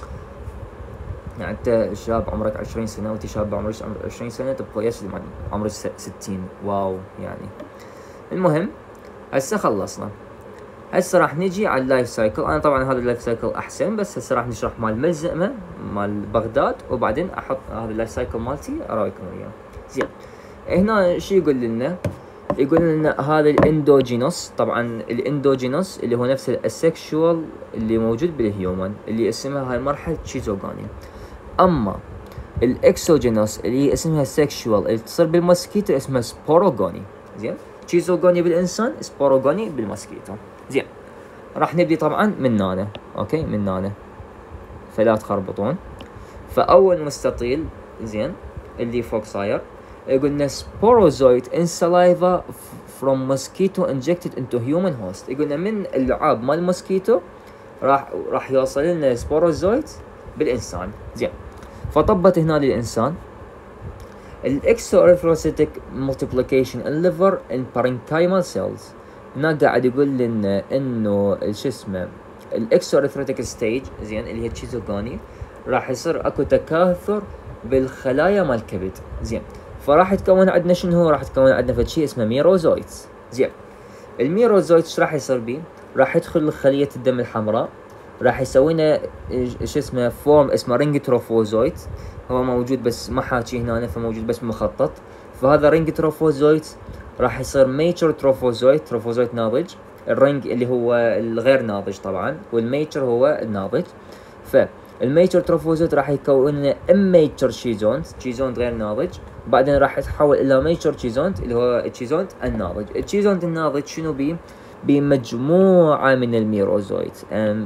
انت شاب عمرك 20 سنة وانت شاب عمرك 20 سنة تبقى يسلم عمرك 60. واو يعني. المهم هسه خلصنا، هسه راح نجي على اللايف سايكل. انا طبعا هذا اللايف سايكل احسن، بس هسه راح نشرح مال ملزمة مال بغداد، وبعدين احط هذا اللايف سايكل مالتي اراويكم اياه. زين، هنا شو يقول لنا؟ يقول لنا هذا الاندوجينوس، طبعا الاندوجينوس اللي هو نفس السكشوال اللي موجود بالهيومن، اللي اسمها هاي مرحلة شيزوغاني. اما الاكسوجينوس اللي اسمها سكشوال اللي تصير بالموسكيتو اسمها سبوروغوني. زين، شيزوغوني بالانسان، سبوروغوني بالموسكيتو. زين، راح نبدي طبعا من هنا، اوكي، من هنا فلا تخربطون. فاول مستطيل زين اللي فوق صاير يقولنا sporozoid in saliva from mosquito injected into human host. يقولنا من اللعاب مال الموسكيتو راح يوصل لنا سبوروزويد بالانسان. زين، فطبت هنا للانسان الاكسواريثروسيتك multiplication in liver in parenchymal cells. هنا قاعد يقول لنا انه شو اسمه الاكسواريثروتيك ستيج، زين، اللي هي تشيزوغاني، راح يصير اكو تكاثر بالخلايا مال الكبد. زين، فراح يتكون عندنا شنو هو؟ راح يتكون عندنا فد شيء اسمه ميروزويتس. زين، الميروزويتس ايش راح يصير بيه؟ راح يدخل خلية الدم الحمراء، راح يسوي لنا شو اسمه فورم اسمه رينج تروفوزويت، هو موجود بس ما حاكي هنا، فموجود بس مخطط. فهذا رينج تروفوزويت راح يصير ميتشر تروفوزويت، تروفوزويت ناضج، الرينج اللي هو الغير ناضج طبعا، والميتشر هو الناضج. فالميتشر تروفوزويت راح يكون لنا اميتشر شيزونت، شيزونت غير ناضج، بعدين راح يتحول الى ميتشر تشيزونت اللي هو التشيزونت الناضج. التشيزونت الناضج شنو بيه؟ بمجموعة من الميروزويت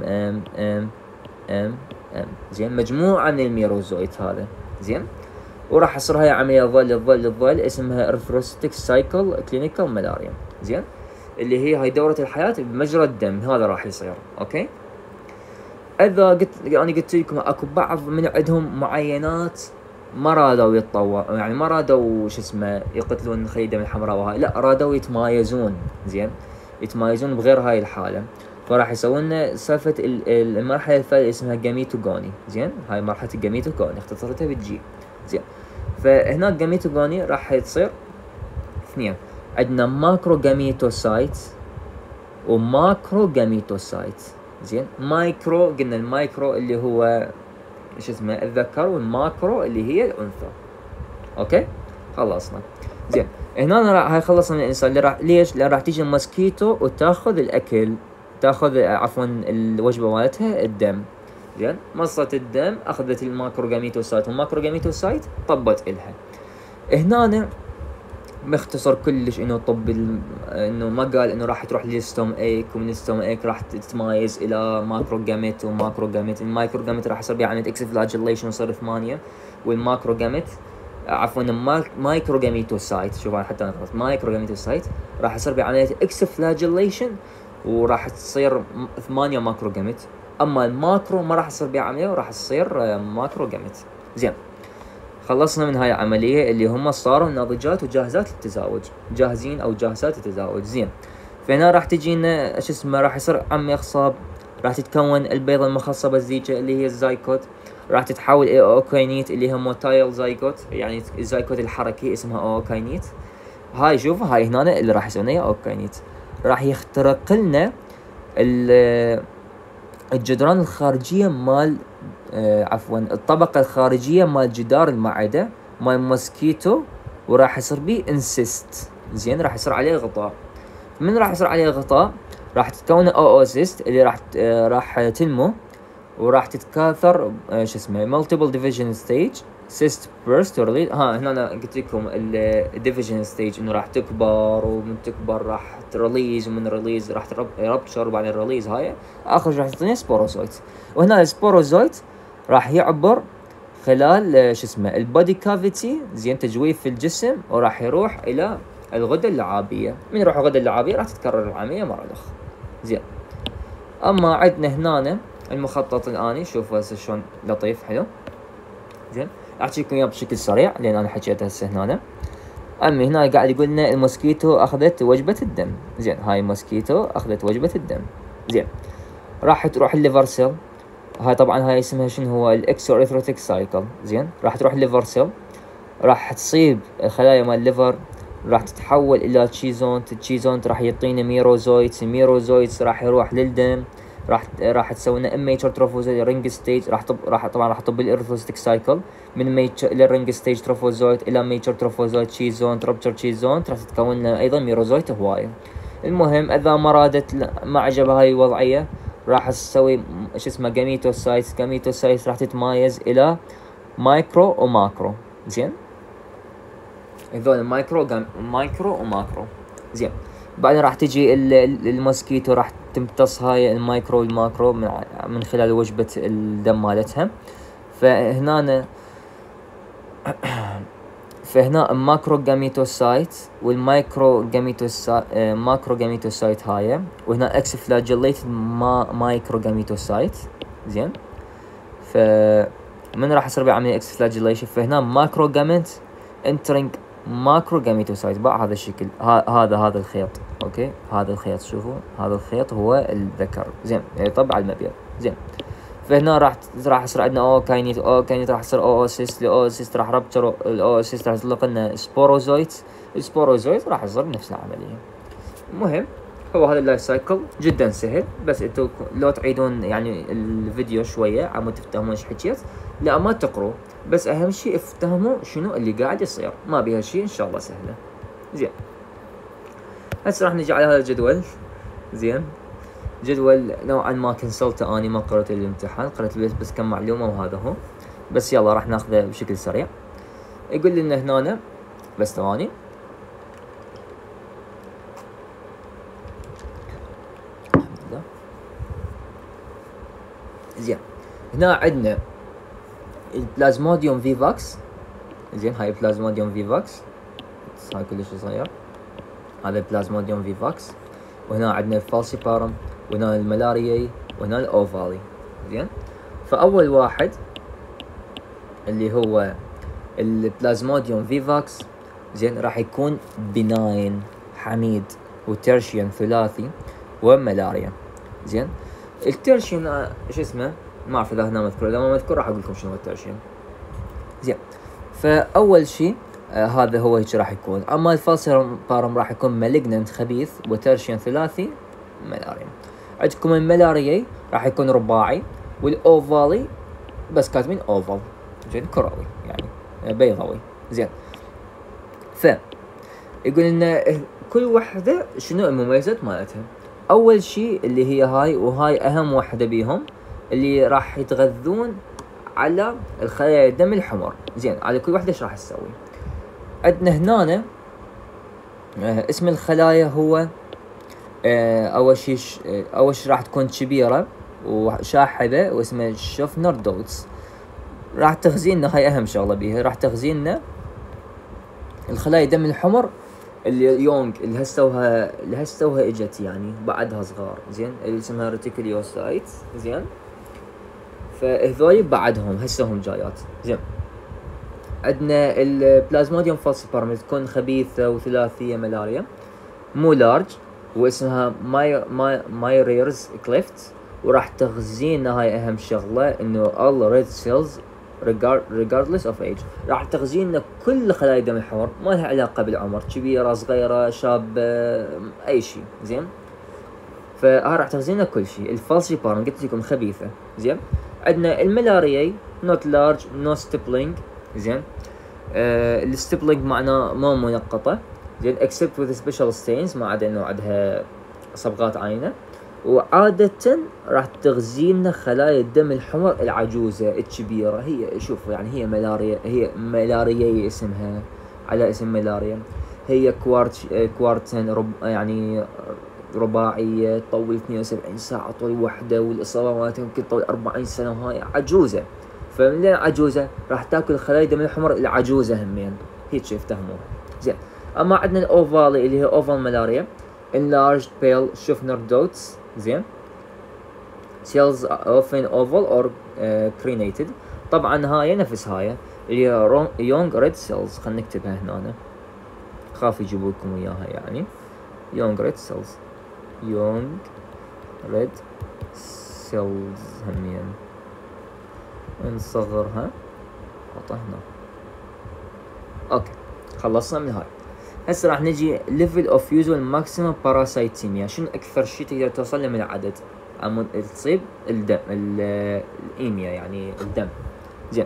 زين، مجموعة من الميروزويت هذا. زين، وراح يصير هاي عملية ظل اسمها ارثروسيتك سايكل كلينيكال ملاريا. زين، اللي هاي دورة الحياة بمجرى الدم، هذا راح يصير. اوكي، اذا قلت لكم اكو بعض من عندهم معينات ما رادوا يتطور، يعني ما رادوا شو اسمه يقتلون خلية الدم الحمراء وهاي، لا، رادوا يتمايزون. زين، يتمايزون بغير هاي الحالة، فراح يسوون لنا سالفة المرحلة الثالثة اسمها جاميتوغوني. زين، هاي مرحلة الجاميتوغوني اختصرتها بالجي. زين، فهنا الجاميتوغوني راح تصير اثنين، عندنا ماكرو جاميتوسايت وماكرو جاميتوسايت. زين، مايكرو قلنا المايكرو اللي هو شو اسمه الذكر، والماكرو اللي هي الانثى. اوكي، خلصنا. زين، هنا هاي خلصنا من الانسان. اللي راح ليش؟ لان راح تيجي الموسكيتو وتاخذ الاكل، تاخذ عفوا الوجبه مالتها الدم. زين، مصت الدم اخذت الماكرو جاميتوسايت، والماكرو جاميتوسايت طبت الها. هنا مختصر كلش انه طب انه ما قال انه راح تروح للستوم ايك، ومن الستوم ايك راح تتمايز الى ماكرو جاميت وماكرو جاميت. المايكرو جاميت راح يصير بعمليه اكس فلاجيليشن ويصير 8، والماكرو جاميت عفوا مايكرو جاميتوسايت، شوف حتى انا خلص، مايكرو جاميتوسايت راح يصير بعمليه اكس فلاجيليشن وراح تصير 8 ماكرو جاميت. اما الماكرو ما راح يصير بها عمليه وراح تصير ماكرو جاميت. زين، خلصنا من هاي العمليه اللي هم صاروا ناضجات وجاهزات للتزاوج، جاهزين او جاهزات للتزاوج. زين، فهنا راح تجينا شو اسمه، راح يصير عمي خصاب، راح تتكون البيضه المخصبه الزيجه اللي هي الزايكوت، راح تتحول الى اوكاينيت اللي هي موتايل زايكوت، يعني الزايكوت الحركي اسمها اوكاينيت. هاي شوف، هاي هنا اللي راح يسوي لنا اوكاينيت، راح يخترق لنا الجدران الخارجيه مال عفوا الطبقه الخارجيه مال جدار المعده مال موسكيتو، وراح يصير بيه انسيست. زين، راح يصير عليه غطاء. من راح يصير عليه غطاء راح تتكون اوسيست اللي راح تنمو وراح تتكاثر شو اسمه مالتيبل ديفيجن ستيج سيست بيرست ريليز. هنا أنا قلت لكم الديفيجن ستيج انه راح تكبر، ومن تكبر راح تريليز، ومن ريليز راح يربشر، وبعدين الريليز هاي اخر راح تعطيني سبوروزويت. وهنا السبوروزويت راح يعبر خلال شو اسمه البودي كافيتي، زين تجويف في الجسم، وراح يروح الى الغدة اللعابية. من يروح الغدة اللعابية راح تتكرر العملية مرة أخرى. زين، أما عندنا هنا المخطط الآني، شوفوا هسه شلون لطيف حلو. زين، أحكيكم إياه بشكل سريع لأن أنا حكيت هسه هنا. أمي هنا قاعد يقول لنا الموسكيتو أخذت وجبة الدم. زين، هاي الموسكيتو أخذت وجبة الدم. زين، راح تروح الليفر سيل. هاي طبعا هاي اسمها شنو هو الإكسو إريثروتيك سايكل. زين، راح تروح الليفر سيل، راح تصيب الخلايا مال الليفر، راح تتحول الى تشيزونت. التشيزونت راح يعطينا ميروزويتس. الميروزويتس راح يروح للدم، راح تسوي لنا اميتشر تروفوزويد رينج ستيج. راح تطب الارثروستيك سايكل من ميتشر الى رينج ستيج تروفوزويد الى ميتشر تروفوزويد تشيزونت ربتشر تشيزونت، راح تتكون لنا ايضا ميروزويت هوايه. المهم اذا ما رادت ما عجبها هاي الوضعيه راح تسوي شو اسمه جاميتوسايتس. جاميتوسايتس راح تتمايز الى مايكرو وماكرو. زين، هذول مايكرو وماكرو. زين، بعدين راح تجي الموسكيتو راح تمتص هاي المايكرو والماكرو من خلال وجبة الدم مالتها. فهنا الماكرو جاميتوسايت والمايكرو ماكرو جاميتوسايت هاي، وهنا اكس فلاجيليتد مايكرو جاميتوسايت. زين، فمن راح يصير بعملية اكس فلاجيليشن، فهنا ماكرو جاميت انترينج ماكرو جاميتوسايت بهذا الشكل. هذا الخيط، اوكي، هذا الخيط، شوفوا هذا الخيط هو الذكر. زين، يطب على المبيض. زين، فهنا راح يصير عندنا اوكاينيت راح يصير اوسيست. الاوسيست راح ربتر الاوسيست راح يطلق لنا سبوروزويت. السبوروزويت راح يصير نفس العمليه. المهم هو هذا اللايف سايكل جدا سهل، بس انتم لو تعيدون يعني الفيديو شويه عم تفهمون ايش حكيت، لا ما تقروا، بس اهم شيء افتهموا شنو اللي قاعد يصير، ما بيها شيء ان شاء الله سهله. زين، هسه راح نجي على هذا الجدول. زين، جدول نوعا ما كنسلته اني، ما قرأت الامتحان، قرأت بس كم معلومه وهذا هو. بس يلا راح ناخذه بشكل سريع. يقول لنا هنا بس ثواني. زين، هنا عندنا البلازموديوم فيفاكس. زين، هاي بلازموديوم فيفاكس، هاي كلش صغير، هذا البلازموديوم فيفاكس. وهنا عندنا الفالسيبارم، وهنا الملارياي، وهنا الاوفالي. زين، فاول واحد اللي هو البلازموديوم فيفاكس، زين، راح يكون بناين حميد وترشيان ثلاثي وملاريا. زين، الترشيان شو اسمه ما اعرف اذا هنا مذكور، اذا ما مذكور راح اقول لكم شنو هو الترشيان. زين، فاول شيء هذا هو هيك راح يكون. اما الفالسيبارم راح يكون مالجننت خبيث وترشيان ثلاثي ملاريا. عندكم الملارياي راح يكون رباعي، والاوفالي بس كاتبين اوفال، زين، كروي يعني بيضاوي. زين، يقول لنا كل وحده شنو المميزات مالتها. اول شيء اللي هي هاي، وهاي اهم وحده بيهم، اللي راح يتغذون على الخلايا الدم الحمر. زين، على كل وحده ايش راح تسوي؟ عندنا هنا اسم الخلايا هو اول شيء راح تكون كبيره وشاحبه واسمها شوفنر دوتس. راح تغذينا، هاي اهم شغله بيها، راح تغذينا الخلايا الدم الحمر اللي يونغ اللي هسه اجت يعني بعدها صغار، زين، اللي اسمها ريتيكوليوسايت، زين. فهذول بعدهم هسه هم جايات، زين. عندنا البلازموديوم فالسيبارم تكون خبيثة وثلاثية ملاريا، مو لارج، واسمها مايريرز كليفت، وراح تغذينا. هاي اهم شغلة، انه all red cells regardless of age، راح تغذينا كل خلايا الدم الحمر، ما لها علاقة بالعمر، كبيرة صغيرة شابة اي شيء، زين. فها راح تغذينا كل شيء. الفالسيبارم قلت لكم خبيثة، زين. عندنا الملاريا not large no stippling، زين. الستيبلينج معناه مو منقطة، زين، except with special stains، ما عدا انه عندها صبغات عينة. وعادة راح تغذينا خلايا الدم الحمر العجوزة الكبيرة. هي شوفوا يعني هي ملاريا اسمها على اسم ملاريا. هي كوارتن يعني رباعية، تطول 72 ساعة طول وحدة، والإصابة مالتها ممكن تطول 40 سنة، وهاي عجوزة. فمن عجوزة راح تاكل خلايا الدم الحمر العجوزة همين، هيك يفتهموها، زين. اما عندنا الاوفالي اللي هي اوفال ملاريا، enlarged pale Schuffner dots، زين. cells often oval or crenated. طبعا هاي نفس هاي اللي هي young red cells، خلينا نكتبها هنا، خاف يجيبوا لكم اياها يعني. young red cells، young red cells همين، نصغرها نحطها هنا. اوكي، خلصنا من هاي. هسه راح نجي level of usual maximum parasitemia. شنو اكثر شيء تقدر توصل له من العدد تصيب الدم، الايميا يعني الدم، زين.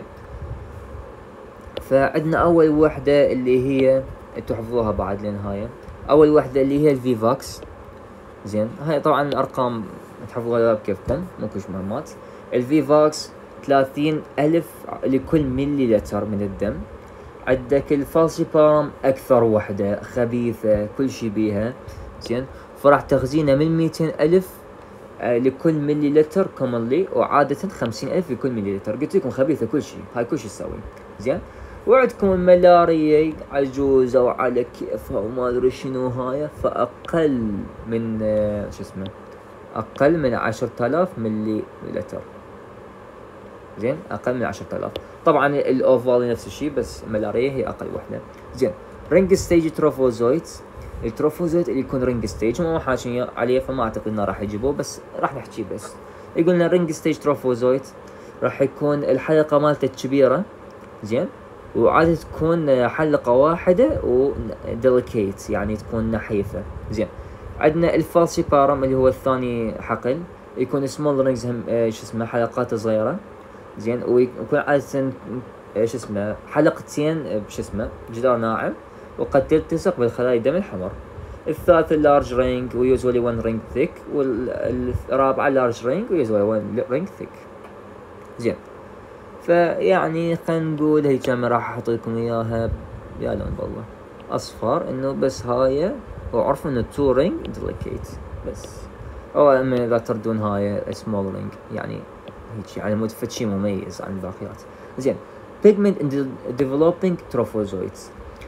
فعندنا اول وحده اللي هي تحفظوها بعد للنهايه. اول وحده اللي هي الفيفاكس، زين. هاي طبعا الارقام تحفظوها بكيفكم، مو كلش مهمات. الفيفاكس 30,000 لكل ملي لتر من الدم. عندك الفالسيبارم اكثر وحده خبيثه، كل شي بيها، زين. فراح تغذينا من 200,000 لكل ملي لتر كومنلي، وعاده 50,000 لكل ملي لتر. قلت لكم خبيثه كل شي، هاي كل شي تسوي، زين. وعندكم الملاريا عجوزه وعلى كيفها وما ادري شنو هاي، فاقل من شو اسمه، اقل من 10,000 ملي لتر، زين. اقل من 10,000. طبعا الاوفالي نفس الشيء، بس الملاريا هي اقل وحده، زين. رينج ستيج تروفوزويت، التروفوزويت اللي يكون رينج ستيج ما حاكي عليه، فما اعتقد انه راح يجيبوه، بس راح نحكي بس. يقولنا رينج ستيج تروفوزويت راح يكون الحلقه مالته كبيره، زين، وعادة تكون حلقة واحدة وديليكيت يعني تكون نحيفة، زين. عندنا الفالسيبارم اللي هو الثاني حقل، يكون سمول رينجز هم شو اسمه حلقات صغيرة، زين. ويكون عادة شو اسمه حلقتين بشو اسمه جدار ناعم، وقد تلتصق بالخلايا الدم الحمر. الثالث اللارج رينج ويوزولي 1 رينج ثيك، والرابعة لارج رينج ويوزولي 1 رينج ثيك، زين. فيعني خلينا نقول هي كم راح احط لكم اياها يا لون والله اصفر، انه بس هاي، وعرفوا انه 2 رينج ديليكيت بس، او اذا تردون هاي سمول رينج يعني هيك يعني مو شي مميز عن الباقيات، زين. pigment in developing trophozoites،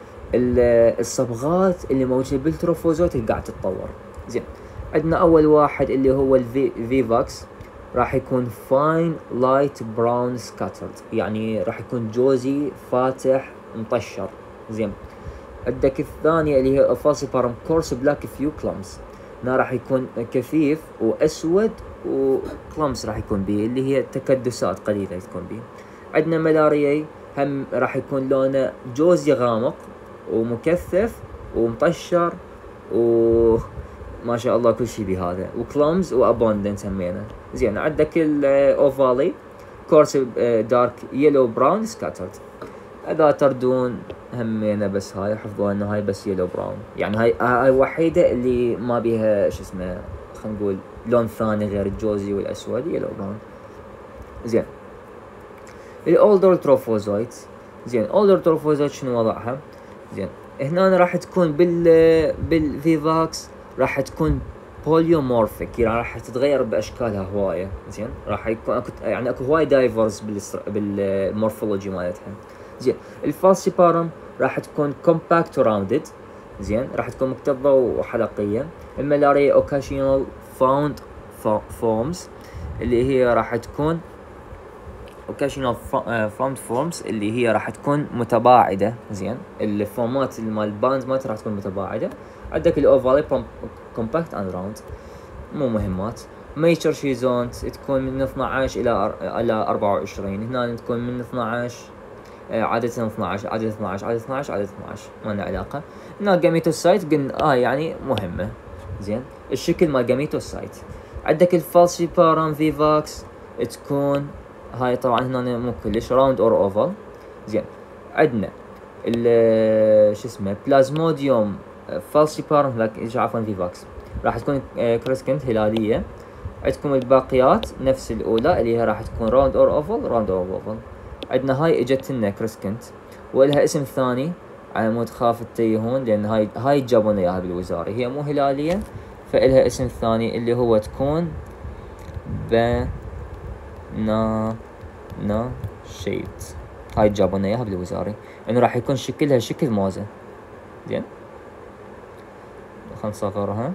الصبغات اللي موجودة بالتروفوزويت اللي قاعد تتطور، زين. عندنا اول واحد اللي هو الفيفاكس، راح يكون fine light brown scattered، يعني راح يكون جوزي فاتح مطشر، زين. عندك الثانية اللي هي فالسيبارم coarse black few clumps، هنا راح يكون كثيف واسود، وكلامس راح يكون به اللي هي تكدسات قليلة تكون به. عندنا ملاريا هم راح يكون لونه جوزي غامق ومكثف ومطشر، وما شاء الله كل شيء بهذا، وكلامز وابوندنت همينه، زين. عندك الاوفالي كورس دارك يلو براون سكاترد، اذا تردون همينه بس هاي حفظوها انه هاي بس يلو براون، يعني هاي وحيده اللي ما بيها شو اسمه خلينا نقول لون ثاني غير الجوزي والاسود، يلو براون، زين. الاولدر تروفوزويت، زين. اولدر تروفوزويت شنو وضعها؟ زين، هنا راح تكون بالفيفاكس راح تكون بوليومورفيك، يعني راح تتغير باشكالها هوايه، زين. راح يكون يعني اكو هواي دايفرز بالمورفولوجي مالتها، زين. الفالسيبارم راح تكون كومباكت وراوندد، زين راح تكون مكتظة وحلقية. الملاريا occasional found forms اللي هي راح تكون occasional found forms اللي هي راح تكون متباعدة. زين الفورمات مال الباند ما راح تكون متباعدة. عندك الاوفالي compact and round مو مهمات. ميتشر شيزونت تكون من 12 إلى 24. هنا تكون من 12 عدد 12 عدد 12 عدد 12 عدد 12 ما لنا علاقة. هنا جاميتوسايت قلنا يعني مهمة. زين الشكل مال جاميتوسايت. عندك الفالسي بارام فيفاكس تكون هاي طبعا هنا مو كلش راوند اور اوفال. زين عندنا شو اسمه بلازموديوم فالسي بارام ايش عفوا فيفاكس راح تكون كريسكنت هلالية. عندكم الباقيات نفس الاولى اللي هي راح تكون راوند اور اوفال راوند اور اوفال. عندنا هاي اجت لنا كريسكنت ولها اسم ثاني على مود خاف تتيهون لان هاي جابونا اياها بالوزارة هي مو هلالية فإلها اسم ثاني اللي هو تكون بنانا شيت. هاي جابونا اياها بالوزاري انه راح يكون شكلها شكل موزة. زين خلنا نصغرها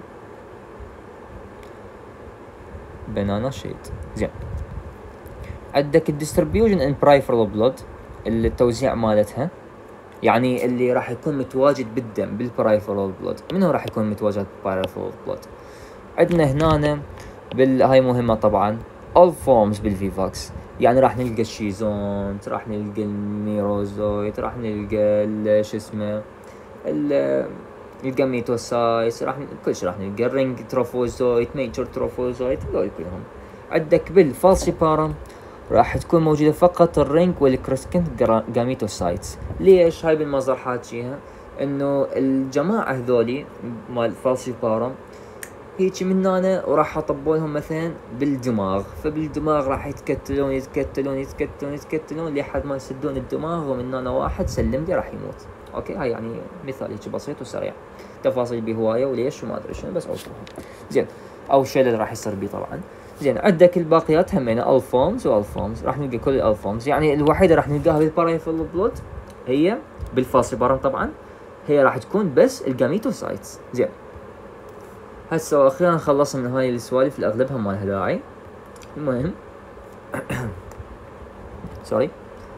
بنانا شيت. زين عندك الديستربيوشن ان برايفرال بلود التوزيع مالتها يعني اللي راح يكون متواجد بالدم بالبرايفرال بلود. منو راح يكون متواجد بالبرايفرال بلود؟ عندنا هنا هاي مهمة طبعا all forms بالفيفاكس يعني راح نلقى الشيزونت راح نلقى الميروزويت راح نلقى شو اسمه الجاميتوسايتس كل شيء راح نلقى الرينج تروفوزويت ميجر تروفوزويت هذول كلهم. عندك بالفالسي بارام راح تكون موجودة فقط الرينج والكريسكنت جاميتوسايتس. ليش هاي بالمصدر حاجيها انه الجماعة هذولي مال فالسي بارام هيك من هنا وراح اطبوا لهم مثلا بالدماغ فبالدماغ راح يتكتلون لحد ما يسدون الدماغ ومن هنا واحد سلم لي راح يموت. اوكي هاي يعني مثال هيك بسيط وسريع. تفاصيل بهواية وليش وما ادري شنو بس اوصلها. زين او شيء اللي راح يصير بيه طبعا. زين عندك الباقيات همينه الفورمز والفورمز راح نلقى كل الفورمز يعني الوحيدة راح نلقاها بالبارايفرال بلود هي بالفالسي بارام طبعا هي راح تكون بس الجاميتوسايتس. زين هسه واخيرا خلصنا من هاي السوالف اللي اغلبها ما لها داعي. المهم سوري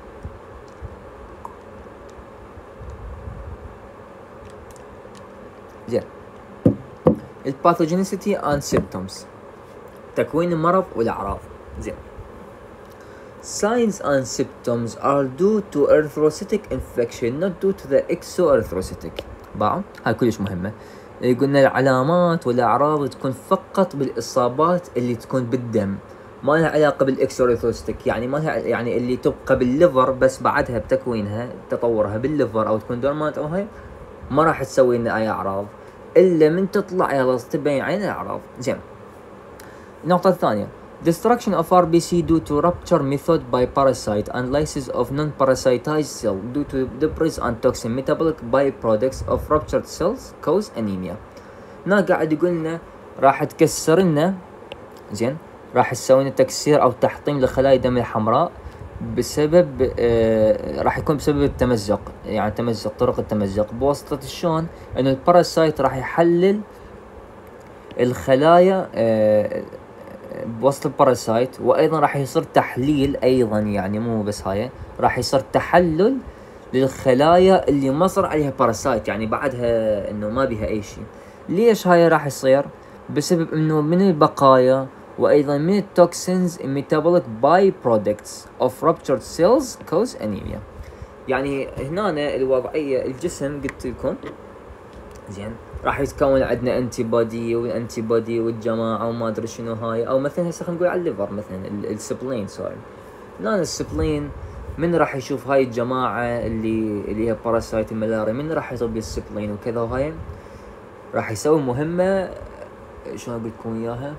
زين الباثوجينيسيتي اند سيمبتومز تكوين المرض والاعراض. زين signs and symptoms are due to erythrocytic infection not due to the exoerythrocytic. هاي كلش مهمة. قلنا العلامات والاعراض تكون فقط بالاصابات اللي تكون بالدم ما لها علاقه بالاكسوريثوستيك يعني ما لها يعني اللي تبقى بالليفر بس بعدها بتكوينها تطورها بالليفر او تكون دورمانت او هاي ما راح تسوي لنا اي اعراض الا من تطلع يلا تبين عين الاعراض. زين النقطه الثانيه destruction of RBC due to rupture method by parasite and lysis of non-parasitized cell due to debris and toxin metabolic byproducts of ruptured cells cause anemia. هنا قاعد يقولنا راح تكسر لنا زين راح تسوي لنا تكسير او تحطيم لخلايا الدم الحمراء بسبب راح يكون بسبب التمزق يعني تمزق طرق التمزق بواسطة شلون انه الباراسايت راح يحلل الخلايا بوسط الباراسايت وايضا راح يصير تحليل ايضا يعني مو بس هاي راح يصير تحلل للخلايا اللي ما صار عليها باراسايت يعني بعدها انه ما بها اي شيء. ليش هاي راح يصير؟ بسبب انه من البقايا وايضا من التوكسينز metabolic byproducts of ruptured cells cause anemia. يعني هنا الوضعية الجسم قلت لكم زين راح يتكون عندنا انتي بودي والانتي بودي والجماعه وما ادري شنو هاي او مثلا هسه خلينا نقول على الليفر مثلا السبلين سوري. هنا السبلين من راح يشوف هاي الجماعه اللي هي باراسايت الملاريا من راح يضرب السبلين وكذا وهاي راح يسوي مهمه شلون اقول لكم اياها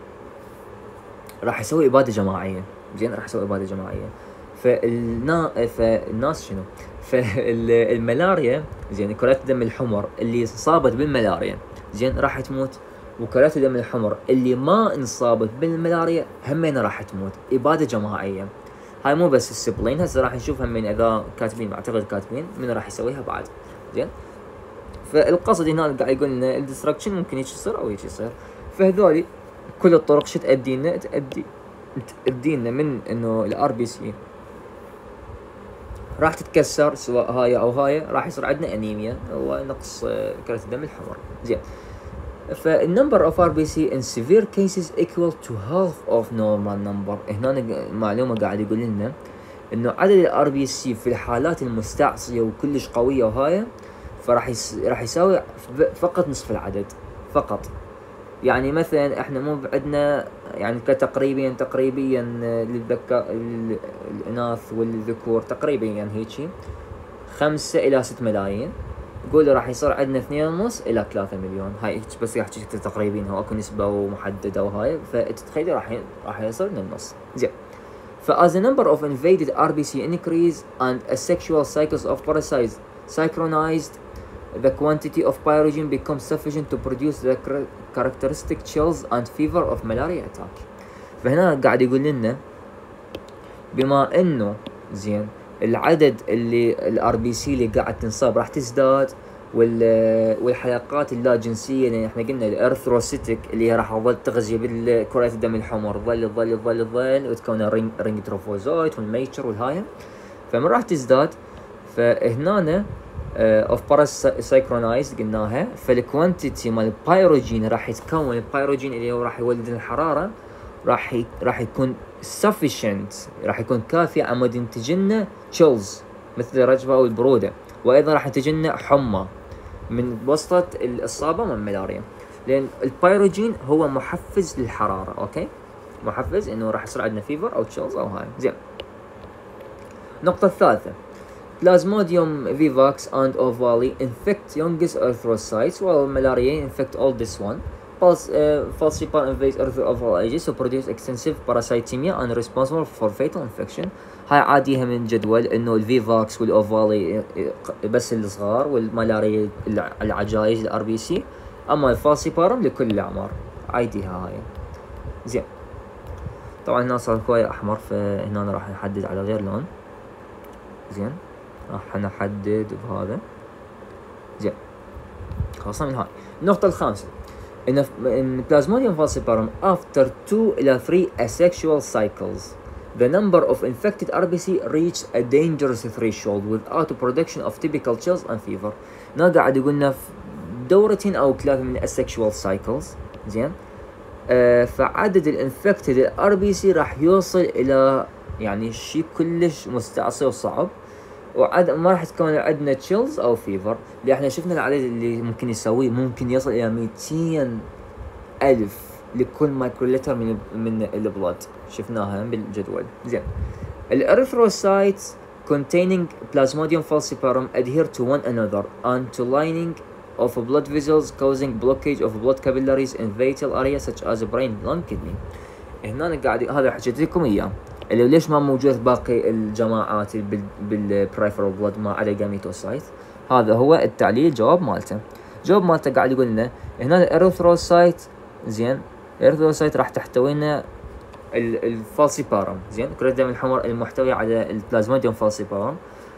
راح يسوي اباده جماعيه. زين راح يسوي اباده جماعيه فالناس شنو فالملاريا زين كرات الدم الحمر اللي انصابت بالملاريا زين راح تموت وكرات الدم الحمر اللي ما انصابت بالملاريا همين راح تموت اباده جماعيه. هاي مو بس السبلين هسه راح نشوف همين اذا كاتبين اعتقد كاتبين من راح يسويها بعد. زين فالقصد هنا قاعد يقول لنا الديستركشن ممكن هيك يصير او هيك يصير. فهذولي كل الطرق شو تأدي لنا؟ تأدي لنا من انه الار بي سي راح تتكسر، سواء هاي او هاي راح يصير عندنا انيميا، هو نقص كرة الدم الحمر. زين. فالنمبر اوف ار بي سي in severe cases equal to half of normal number. هنا معلومة قاعد يقول لنا انه عدد الار بي سي في الحالات المستعصية وكلش قوية وهاي راح يساوي فقط نصف العدد فقط. يعني مثلا احنا مو عندنا يعني تقريبيا الاناث والذكور تقريبا هيجي 5 إلى 6 ملايين، قول راح يصير عندنا 2.5 إلى 3 مليون. هاي بس يحكي تقريبا، هو اكو نسبة محددة وهاي، فتتخيل راح يصير من النص. زين. as the number of invaded RBC increase and asexual cycles of parasites synchronized, the quantity of pyrogen becomes sufficient to produce the characteristic chills and fever of malaria attack. فهنا قاعد يقول لنا بما انه زين العدد اللي الار بي سي اللي قاعد تنصاب راح تزداد، والحلقات اللا جنسيه اللي احنا قلنا الارثروسيتك اللي هي راح تظل تغذي بالكرات الدم الحمر، تظل وتكون رينج تروفوزويت والميتشر والهاي، فمن راح تزداد فهنا اوف باراسايكرونايزد قلناها، فالكوانتيتي مال البايروجين راح يتكون، البايروجين اللي هو راح يولد الحراره راح يكون sufficient، راح يكون كافي على مود ينتج لنا chills مثل الرجفه او البروده، وايضا راح ينتج لنا حمى من وسطة الاصابه من الملاريا، لان البايروجين هو محفز للحراره. اوكي، محفز انه راح يصير عندنا فيفر او chills او هاي. زين. النقطه الثالثه Plasmodium vivax and ovale infect youngest erythrocytes, while malaria infect oldest one. Falciparum invades erythrocytes to produce extensive parasitemia and responsible for fatal infection. هاي عاديها من جدول انه الفيفاكس والاوفالي بس الصغار، والملاريا العجايز الار بي سي، اما الفالسيبارم لكل الاعمار، عاديها هاي. زين. طبعا هنا صار هواية احمر، فهنا راح نحدد على غير لون. زين، راح نحدد بهذا. زين، خلصنا من هاي. النقطة الخامسة in Plasmodium falciparum after 2 إلى 3 asexual cycles the number of infected RBC reached a dangerous threshold without production of typical chills and fever. هنا قاعد يقولنا في دورتين أو 3 من asexual cycles. زين. فعدد الانفكتد RBC راح يوصل إلى يعني شيء كلش مستعصي وصعب، وعد ما راح تكون عندنا تشيلز او فيفر. اللي احنا شفنا العدد اللي ممكن يسويه ممكن يصل الى 200 الف لكل مايكروليتر من البلد، شفناها بالجدول. زين. الاريثروسايتس containing Plasmodium falciparum adhere to one another and to lining of blood vessels, causing blockage of blood capillaries in vital areas such as brain, lung, kidney. هنا قاعد هذا حكيت لكم اياه، اللي ليش ما موجود باقي الجماعات بالبريفرال بلود ما عدا جاميتوسايت. هذا هو التعليل، الجواب مالته قاعد يقول لنا هنا الاريثروسايت. زين. الاريثروسايت راح تحتوي لنا الفالسيبارم. زين، كرة الدم الحمر المحتوية على البلازموديوم فالسيبارم،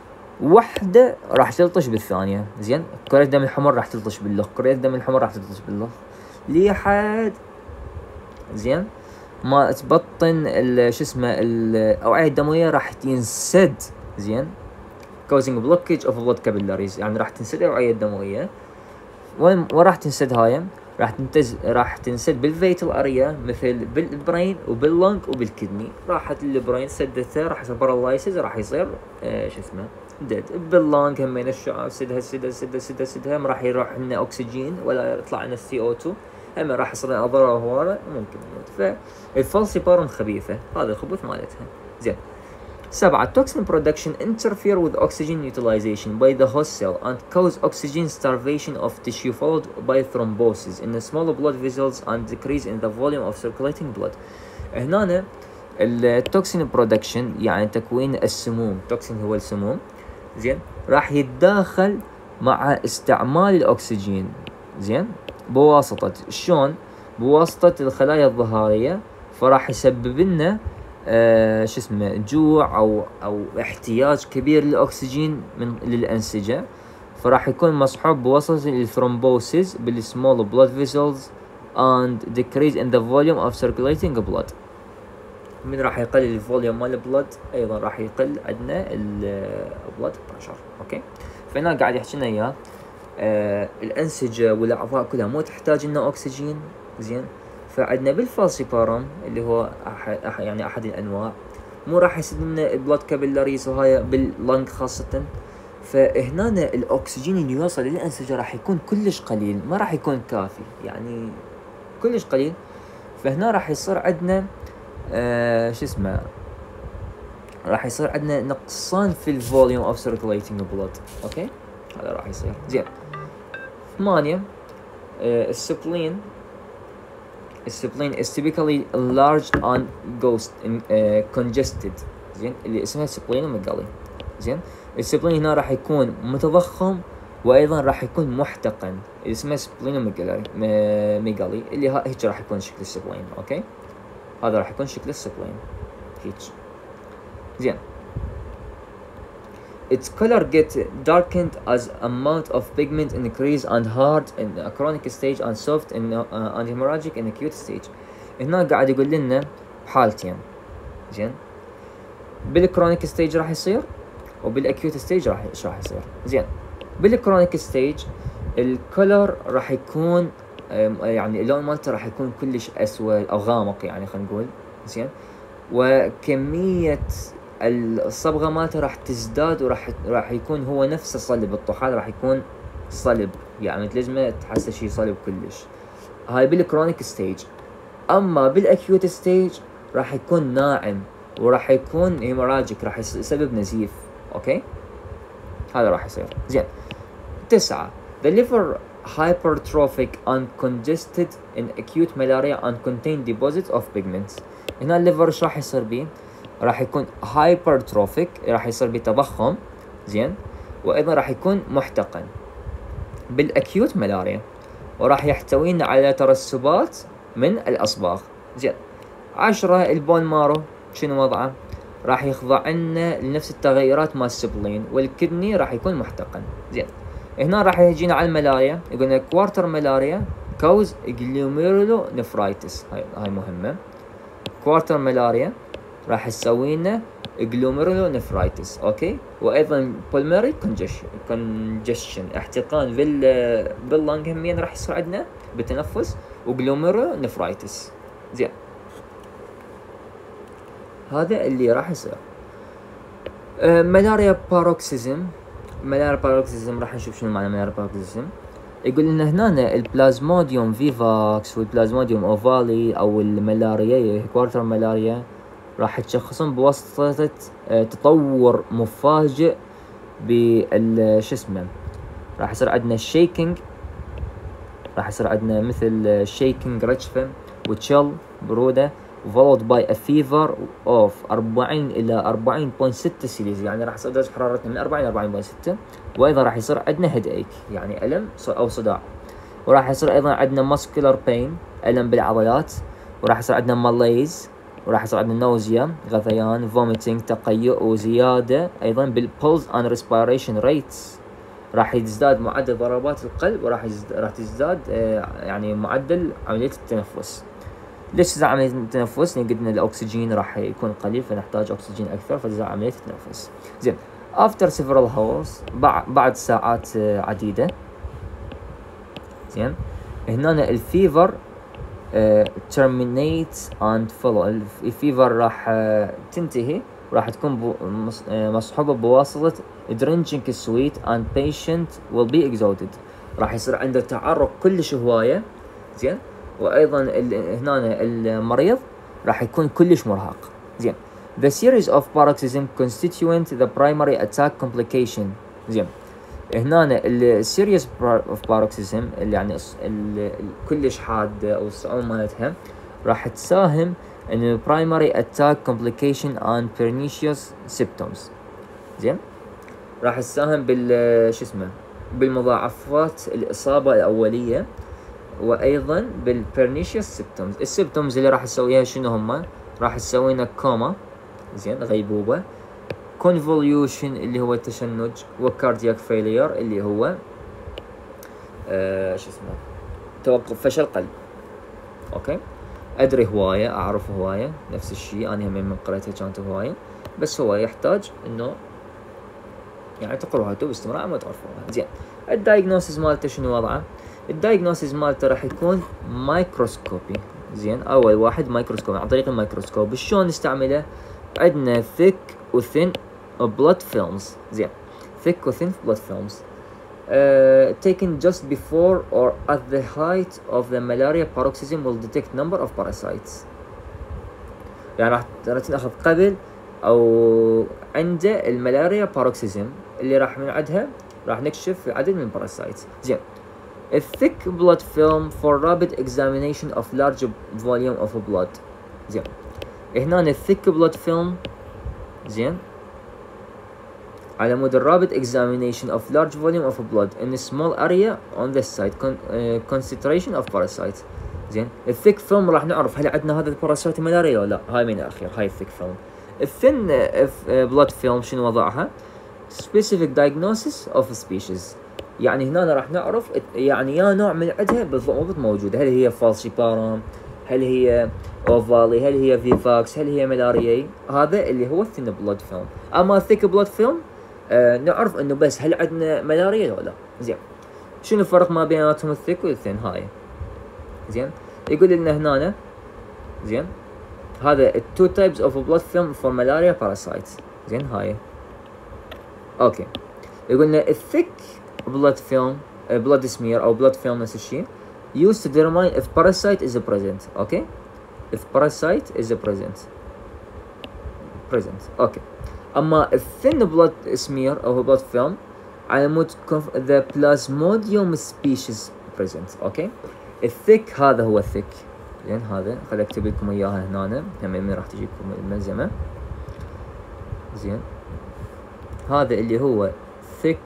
وحدة راح تلطش بالثانية. زين، كرة الدم الحمر راح تلطش باللخ، كرة الدم الحمر راح تلطش باللخ لحد زين ما تبطن شو اسمه الاوعيه الدمويه راح تنسد. زين، causing blockage of blood capillaries، يعني راح تنسد الاوعيه الدمويه. وين راح تنسد هاي؟ راح تنسد بالفيتال اريا مثل بالبرين وباللنج وبالكدني. راحت البرين سدتها راح يصير بارالايسيس، راح يصير شو اسمه ديد. باللنج همين الشعاب سدها ما راح يروح لنا اكسجين ولا يطلع لنا CO2، هم راح يصير اضرار هوايه ممكن يموت. فالفالسيبارم خبيثه، هذا الخبث مالتها. زين. 7 toxin production interfere with oxygen utilization by the host cell and cause oxygen starvation of tissue followed by thrombosis in the small blood vessels and decrease in the volume of circulating blood. هنا التوكسين برودكشن يعني تكوين السموم، توكسين هو السموم. زين، راح يتداخل مع استعمال الاكسجين. زين، بواسطة شلون؟ بواسطة الخلايا الظهرية، فراح يسبب لنا شو اسمه جوع او احتياج كبير للاكسجين للانسجه. فراح يكون مصحوب بوصلة الثرومبوسيس بالسمول blood vessels and decrease in the volume of circulating blood. من راح يقل الفوليوم مال البلد، ايضا راح يقل عندنا البلد بريشر. اوكي، فهنا قاعد يحكي لنا اياه الانسجه والاعضاء كلها مو تحتاج لنا اكسجين. زين، فعندنا بالفالسيبارم اللي هو يعني احد الانواع مو راح يسد لنا البلد كابيلاريز وهاي باللنج خاصه. فهنا الاكسجين اللي يوصل للانسجه راح يكون كلش قليل، ما راح يكون كافي، يعني كلش قليل. فهنا راح يصير عندنا شو اسمه، راح يصير عندنا نقصان في الفوليوم اوف سيركوليتنج بلود. اوكي، هذا راح يصير. زين، 8 السبلين is typically enlarged and congested. زين، اللي اسمها سبلينوميجالي. زين، السبلين هنا راح يكون متضخم وايضا راح يكون محتقن، اللي اسمه سبلينوميجالي اللي هيك راح يكون شكل السبلين. اوكي، هذا راح يكون شكل السبلين هيك. زين، its color get darkened as amount of pigment increase and hard in a chronic stage and soft in and hemorrhagic in acute stage. هنا قاعد يقول لنا بحالتين. زين، بالكرونيك ستيج راح يصير وبالاكيوت ستيج راح يصير. زين، بالكرونيك ستيج الكولر راح يكون يعني اللون مالته راح يكون كلش اسود او غامق، يعني خلينا نقول. زين، وكمية الصبغة مالته راح تزداد وراح يكون هو نفس صلب الطحال، راح يكون صلب، يعني تلزمه تحسه شي صلب كلش. هاي بالكرونيك ستيج. اما بالاكيوت ستيج راح يكون ناعم وراح يكون هيموراجيك، راح يسبب نزيف. اوكي، هذا راح يصير. زين، 9 the liver hypertrophic and congested in acute malaria and contain deposits of pigments. هنا الليفر ايش راح يصير بيه؟ راح يكون hypertrophic، راح يصير بتضخم. زين، وايضا راح يكون محتقن بالاكيوت ملاريا، وراح يحتوينا على ترسبات من الاصباغ. زين، 10 البون مارو شنو وضعه؟ راح يخضع لنا لنفس التغيرات مال السبلين، والكدني راح يكون محتقن. زين، هنا راح يجينا على الملاريا، يقولنا كوارتر ملاريا كوز جلوميرولو نفرايتس. هاي مهمة. كوارتر ملاريا راح يسوي لنا جلوميرولو نفرايتس. اوكي، وايضا بولمري كونجشن، احتقان باللنج همين راح يصير عندنا بالتنفس، وجلوميرولو نفرايتس. زين، هذا اللي راح يصير. ملاريا باروكسيزم. راح نشوف شنو معنى ملاريا باروكسيزم. يقول لنا هنا البلازموديوم فيفاكس والبلازموديوم اوفالي او الملاريا كوارتر ملاريا راح تشخصون بواسطة تطور مفاجئ شو اسمه، راح يصير عندنا شيكينج، راح يصير عندنا مثل شيكينج رجفة وتشل برودة، followed by a fever of 40 إلى 40.6 سيليزي، يعني راح يصير درجة حرارتنا من 40 إلى 40.6. وأيضا راح يصير عندنا headache، يعني ألم أو صداع. وراح يصير أيضا عندنا muscular pain، ألم بالعضلات. وراح يصير عندنا malaise، وراح يصير عندنا نوزيا غثيان، vomiting تقيؤ، وزيادة أيضا بالpulse and respiration rates، راح يزداد معدل ضربات القلب، وراح تزداد يعني معدل عملية التنفس. ليش تزداد عملية التنفس؟ لأن قلنا الأكسجين راح يكون قليل فنحتاج أكسجين أكثر فتزداد عملية التنفس. زين، after several hours بعد ساعات عديدة. زين، هنا الفيفر terminates and follow. الفيفر راح تنتهي وراح تكون مصحوبة بواسطة drenching sweat and patient will be exhausted. راح يصير عنده تعرق كلش هواية. زين، وايضا هنا المريض راح يكون كلش مرهق. زين، the series of paroxysm constituent the primary attack complication. زين، هنا السيريس اوف باروكسيزم اللي يعني كلش حاده او الصعوبه مالتها راح تساهم ان البرايمري اتاك كومبليكيشن اند بيرنيشيوس سيمبتومز. زين، راح تساهم شو اسمه بالمضاعفات الاصابه الاوليه، وايضا بالبيرنيشيوس سيمبتومز. السيمبتومز اللي راح تسويها شنو هم؟ راح تسوي لنا كوما. زين، غيبوبه، convolution اللي هو التشنج، وكاردياك فيلير اللي هو شو اسمه توقف فشل قلب. اوكي ادري هوايه، اعرف هوايه نفس الشيء، انا هم من قريتها كانت هوايه، بس هو يحتاج انه يعني تقروها انتم باستمرار ما تعرفوها. زين الدايجنوسيس مالته شنو وضعه؟ الدايجنوسيس مالته راح يكون مايكروسكوبي. زين اول واحد مايكروسكوب، عن طريق الميكروسكوب. شلون نستعمله؟ عندنا thick و thin blood films. زين thick و thin blood films taken just before or at the height of the malaria paroxysm will detect number of parasites. يعني راح تنأخذ قبل او عند الملاريا باروكسيزم اللي راح من عندها راح نكشف عدد من الباراسايتس. زين a thick blood film for rapid examination of large volume of blood. زين هنا thick blood film زين على مود rapid examination of large volume of blood in a small area on the site concentration of parasites. زين الثيك فيلم راح نعرف هل عندنا هذا الباراسايت ملاريا ولا لا، هاي من الاخير هاي الثيك فيلم. الثين بلاد فيلم شنو وضعها؟ specific diagnosis of species، يعني هنا راح نعرف يعني يا نوع من عندها بالضبط موجوده، هل هي فالسيبارم، هل هي اوفالي، هل هي فيفاكس، هل هي ملارياي، هذا اللي هو الثين بلاد فيلم. اما الثيك بلاد فيلم نعرف انه بس هل عندنا ملاريا ولا لا. زين شنو الفرق ما بيناتهم الثيك والثين؟ هاي زين يقول لنا هنا زين هذا two types of blood film for malaria parasites. زين هاي اوكي يقول لنا thick blood film blood smear او blood film نفس الشيء used to determine if parasite is present. اوكي if parasite is present اوكي. اما thin blood smear او blood film على مود the plasmodium species present. اوكي الثيك هذا هو الثيك. زين هذا خليني اكتب لكم اياها هنا هم من راح تجيكم الملزمه. زين هذا اللي هو ثيك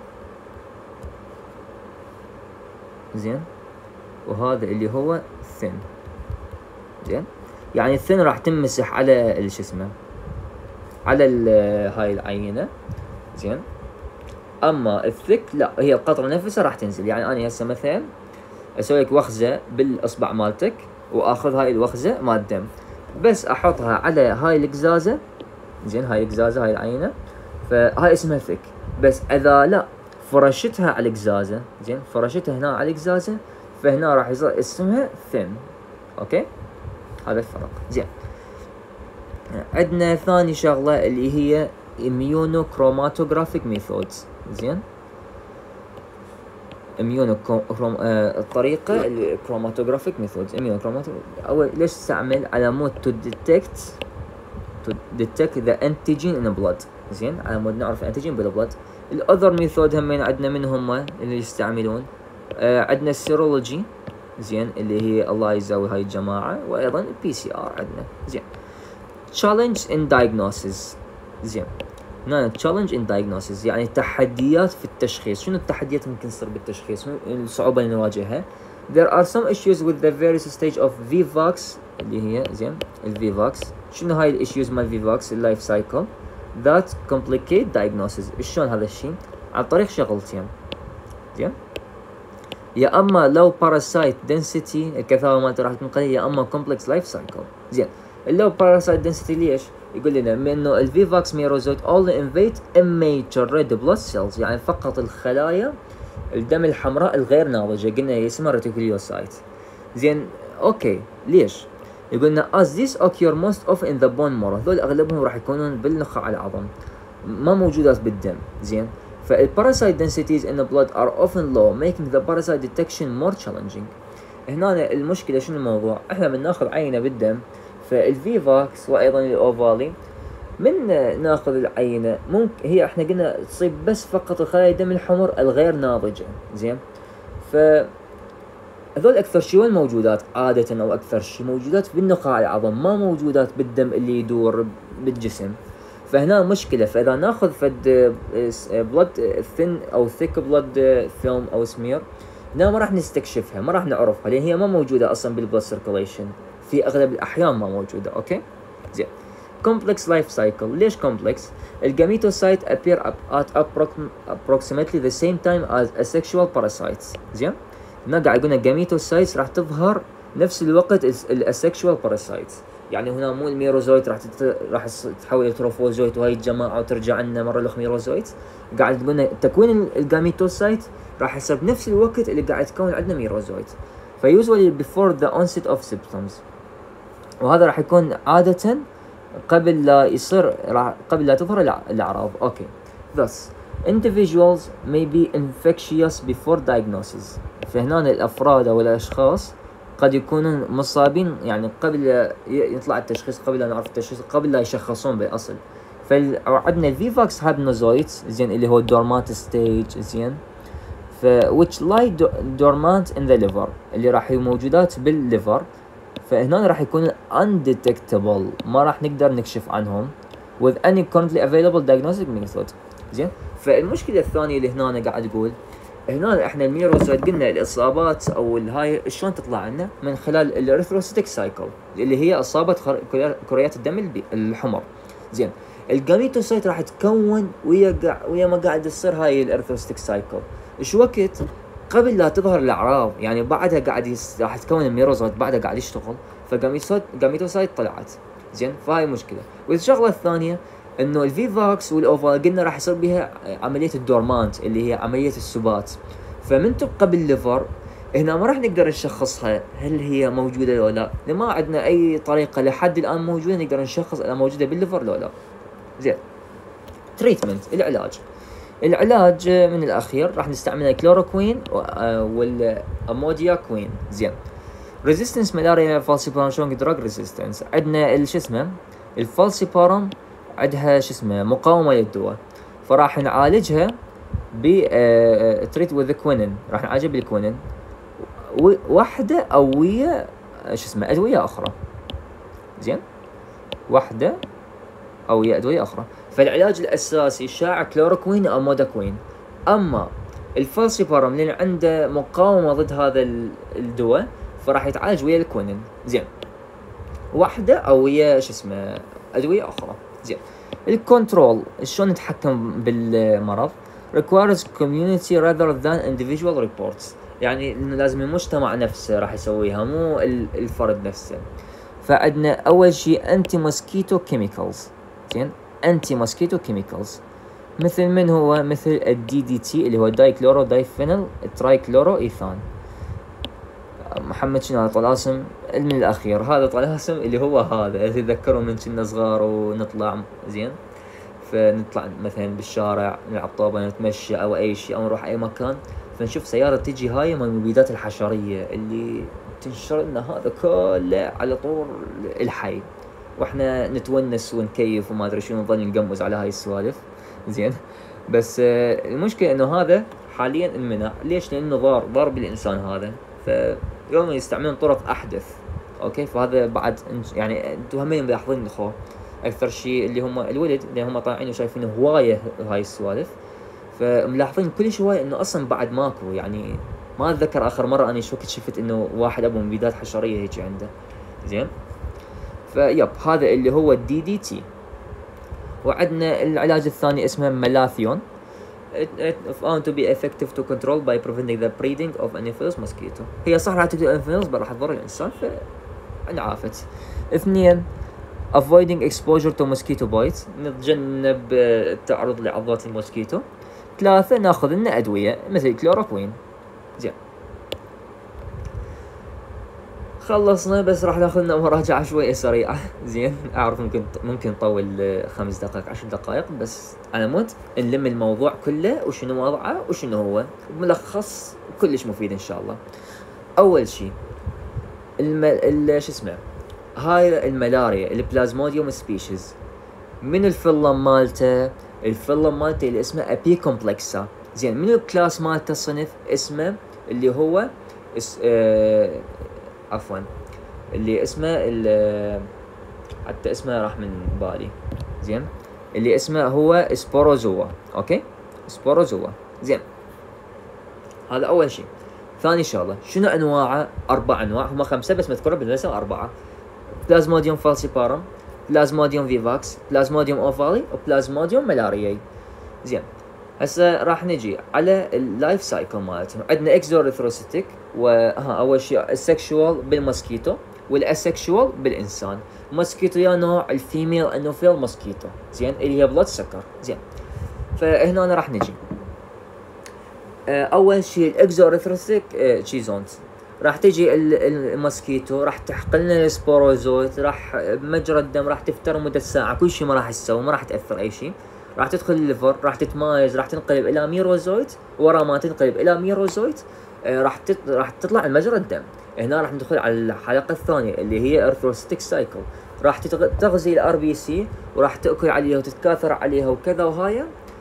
زين وهذا اللي هو ثين. زين يعني الثين راح تنمسح على شو اسمه على هاي العينه. زين اما الثيك لا، هي القطره نفسها راح تنزل. يعني انا هسه مثلا اسوي لك وخزه بالاصبع مالتك واخذ هاي الوخزه مال الدم بس احطها على هاي القزازه. زين هاي القزازه هاي العينه فهاي اسمها ثيك. بس اذا لا فرشتها على القزازه، زين فرشتها هنا على القزازه فهنا راح يصير اسمها ثين. اوكي هذا الفرق. زين عندنا ثاني شغله اللي هي immunochromatographic methods. زين الطريقة الكروماتوغرافيك ميثودز. أول ليش تستعمل على مود to detect the antigen in blood. زين على مود نعرف الانتيجين بالبلد. الأذر ميثود همين عندنا من هم اللي يستعملون عندنا السيرولوجي. زين اللي هي الله يزاوي هاي الجماعة، وأيضا PCR عندنا. زين challenge in diagnosis. زين هنا challenge in diagnosis يعني تحديات في التشخيص. شنو التحديات ممكن تصير بالتشخيص؟ شنو الصعوبة اللي نواجهها؟ There are some issues with the various stage of VVAX اللي هي زين الفيفاكس. شنو هاي الاسsues مال فيفاكس اللايف سايكل that complicate diagnosis. شلون هذا الشيء؟ عن طريق شغلتين. زين يا اما low parasite density الكثافة مالته راح تكون قليلة، يا اما complex life cycle. زين اللو parasite density ليش؟ يقول لنا من انه الفيفاكس ميروزوت only invade immature red blood cells يعني فقط الخلايا الدم الحمراء الغير ناضجة، قلنا هي اسمها ريتيكولوسايت. زين اوكي ليش؟ يقول لنا as this occur most often in the bone marrow، هذول اغلبهم راح يكونون بالنخاع العظم ما موجودات بالدم. زين فالباراسايت densities in the blood are often low making the parasite detection more challenging. هنا المشكلة شنو الموضوع؟ احنا بناخذ عينة بالدم فالفيفاكس وايضا الاوفالي من ناخذ العينه ممكن هي احنا قلنا تصيب بس فقط الخلايا الدم الحمر الغير ناضجه. زين ف هذول اكثر شيء وين موجودات عاده او اكثر شيء موجودات بالنخاع العظم ما موجودات بالدم اللي يدور بالجسم. فهنا مشكله. فاذا ناخذ فد بلد ثين او ثيك بلد فيلم او سمير هنا ما راح نستكشفها ما راح نعرفها لان هي ما موجوده اصلا بالبلد سيركوليشن في اغلب الاحيان ما موجوده. اوكي زين complex life cycle. ليش complex؟ الجاميتوسايت appear at approximately the same time as asexual parasites. زين؟ هنا قاعد يقولنا الجاميتوسايتس راح تظهر نفس الوقت الاسexual parasites. يعني هنا مو الميروزويت راح تتحول الى تروفوزويت وهي الجماعه وترجع لنا مره الاخرى ميروزويت. قاعد يقولنا تكوين الجاميتوسايت راح يصير بنفس الوقت اللي قاعد يتكون عندنا ميروزويت. فيوزولي before the onset of symptoms. وهذا راح يكون عادة قبل لا تظهر الأعراض. اوكي. Thus individuals may be infectious before diagnosis. فهنا الأفراد أو الأشخاص قد يكونون مصابين يعني قبل يطلع التشخيص، قبل لا نعرف التشخيص، قبل لا يشخصون بالأصل. فعندنا الفيفاكس هابنوزويتس زين اللي هو الدورمانت ستيج زين، which lie dormant in the liver اللي راح موجودات بالليفر. فهنا راح يكون undetectable، ما راح نقدر نكشف عنهم with any currently available diagnostic method. زين. فالمشكلة الثانية اللي هنا أنا قاعد أقول هنا احنا الميروزويت قلنا الاصابات او الهاي شلون تطلع لنا من خلال الاريثروسيتك سايكل اللي هي اصابة كريات الدم الحمر. زين. الجاميتوسايت راح تكون ويا ما قاعد تصير هاي الاريثروسيتك سايكل. ايش وقت قبل لا تظهر الاعراض، يعني بعدها راح تكون الميروزويت بعدها قاعد يشتغل، فجاميتوسايت طلعت. زين. فهاي مشكلة. والشغلة الثانية انه الفيفاكس والاوفا قلنا راح يصير بها عملية الدورمانت اللي هي عملية السبات. فمن تبقى بالليفر هنا ما راح نقدر نشخصها هل هي موجودة لو لا، ما عندنا اي طريقة لحد الان موجودة نقدر نشخص اذا موجودة بالليفر لو لا. زين. تريتمنت العلاج من الاخير راح نستعمل الكلوروكوين والاموديا كوين. زين. ريزيستنس ملاريا فالسيبارم شلون دراج ريزيستنس. عندنا شو اسمه الفالسيبارم عندها شو اسمه مقاومة للدواء، فراح نعالجها تريت وذ كوينين، راح نعالجها بالكوينين وحدة او ويا شو اسمه ادوية اخرى. زين. وحدة او ويا ادوية اخرى. فالعلاج الاساسي شائع كلوروكوين او موداكوين. اما الفالسيبارم اللي عنده مقاومة ضد هذا الدواء فراح يتعالج ويا الكوينين. زين. وحدة او ويا شو اسمه ادوية اخرى. زين. الكنترول شلون نتحكم بالمرض requires community rather than individual reports. يعني انه لازم المجتمع نفسه راح يسويها مو الفرد نفسه. فعندنا اول شيء انتي موسكيتو كيميكالز. زين. انتي موسكيتو كيميكالز مثل من هو مثل الدي دي تي اللي هو دايكلورو دايفينيل ترايكلورو ايثان. محمد شنو هذا طلاسم من الاخير، هذا طلاسم اللي هو هذا تذكروا من كنا صغار ونطلع. زين. فنطلع مثلا بالشارع نلعب طابة نتمشى او اي شيء او نروح اي مكان فنشوف سيارة تجي هاي من المبيدات الحشرية اللي تنشر لنا هذا كله على طول الحي، واحنا نتونس ونكيف وما ادري شنو نظل نقمز على هاي السوالف. زين. بس المشكلة انه هذا حاليا انمنع. ليش؟ لانه ضار بالانسان هذا، فيوم يستعملون طرق احدث. اوكي. فهذا بعد يعني انتم همين ملاحظين الاخوه اكثر شيء اللي هم الولد اللي هم طالعين وشايفين هوايه هاي السوالف، فملاحظين كل شوي انه اصلا بعد ماكو. يعني ما اتذكر اخر مره اني شفت انه واحد ابو مبيدات حشريه هيجي عنده. زين. فيب هذا اللي هو الدي دي تي. وعندنا العلاج الثاني اسمه ملاثيون. It found to be effective to control by preventing the breeding of Anopheles mosquito. هي صح راح تقتل Anopheles بس راح تضر الإنسان فانعافت. 2 avoiding exposure to mosquito bites. نتجنب التعرض لعضات الموسكيتو. 3 ناخذ لنا أدوية مثل الكلوروكوين. زين. خلصنا بس راح ناخذ لنا مراجعة شوية سريعة. زين. اعرف ممكن نطول 5 دقائق 10 دقائق بس على مود نلم الموضوع كله وشنو وضعه وشنو هو ملخص كلش مفيد ان شاء الله. اول شيء شو اسمه هاي الملاريا البلازموديوم سبيشيز من الفيلم مالته اللي اسمه ابي كومبلكسا. زين. من الكلاس مالته الصنف اسمه اللي هو عفوا اللي اسمه حتى اسمه راح من بالي. زين. اللي اسمه هو سبوروزوا. اوكي. سبوروزوا. زين. هذا اول شيء. ثاني شغله شنو انواعه؟ 4 انواع، هم 5 بس مذكوره بالرسم 4. بلازموديوم فالسيبارم بلازموديوم فيفاكس، بلازموديوم اوفالي، وبلازموديوم ملارياي. زين هسه راح نجي على اللايف سايكل مالتهم. عندنا اكزوريثروسيتك، اول شيء السكشوال بالموسكيتو والاسكشوال بالانسان. موسكيتو يا نوع الفيميل انوفيل موسكيتو، زين اللي هي بلد سكر. زين فهنا أنا راح نجي اول شيء الاكزوريثروسيتك تشيزونت، راح تجي الموسكيتو راح تحقلنا السبوروزويت، راح بمجرى الدم راح تفتر مدة ساعة، كل شيء ما راح تسوي، ما راح تأثر أي شيء. راح تدخل الليفر، راح تتمايز، راح تنقلب إلى ميروزويت، ورا ما تنقلب إلى ميروزويت راح تطلع المجرى الدم. هنا راح ندخل على الحلقة الثانية اللي هي ارثروسيتك سايكل، راح تغذي الار بي سي، وراح تأكل عليها وتتكاثر عليها وكذا وهاي.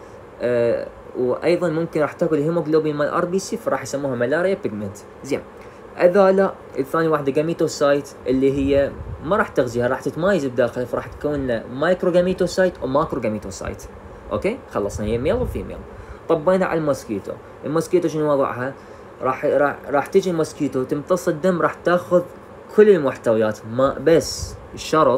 وايضا ممكن راح تاكل الهيموجلوبين مال ار بي سي، فراح يسموها ملاريا بيجمنت. زين لا الثاني واحده جاميتوسايت اللي هي ما راح تغذيها، راح تتمايز بداخلها، فراح تكون لنا مايكرو جاميتوسايت وماكرو جاميتوسايت. اوكي خلصنا، هي ميل وفيميل. طبينا على الموسكيتو. الموسكيتو شنو وضعها؟ راح تجي الموسكيتو تمتص الدم، راح تاخذ كل المحتويات، ما بس الشرط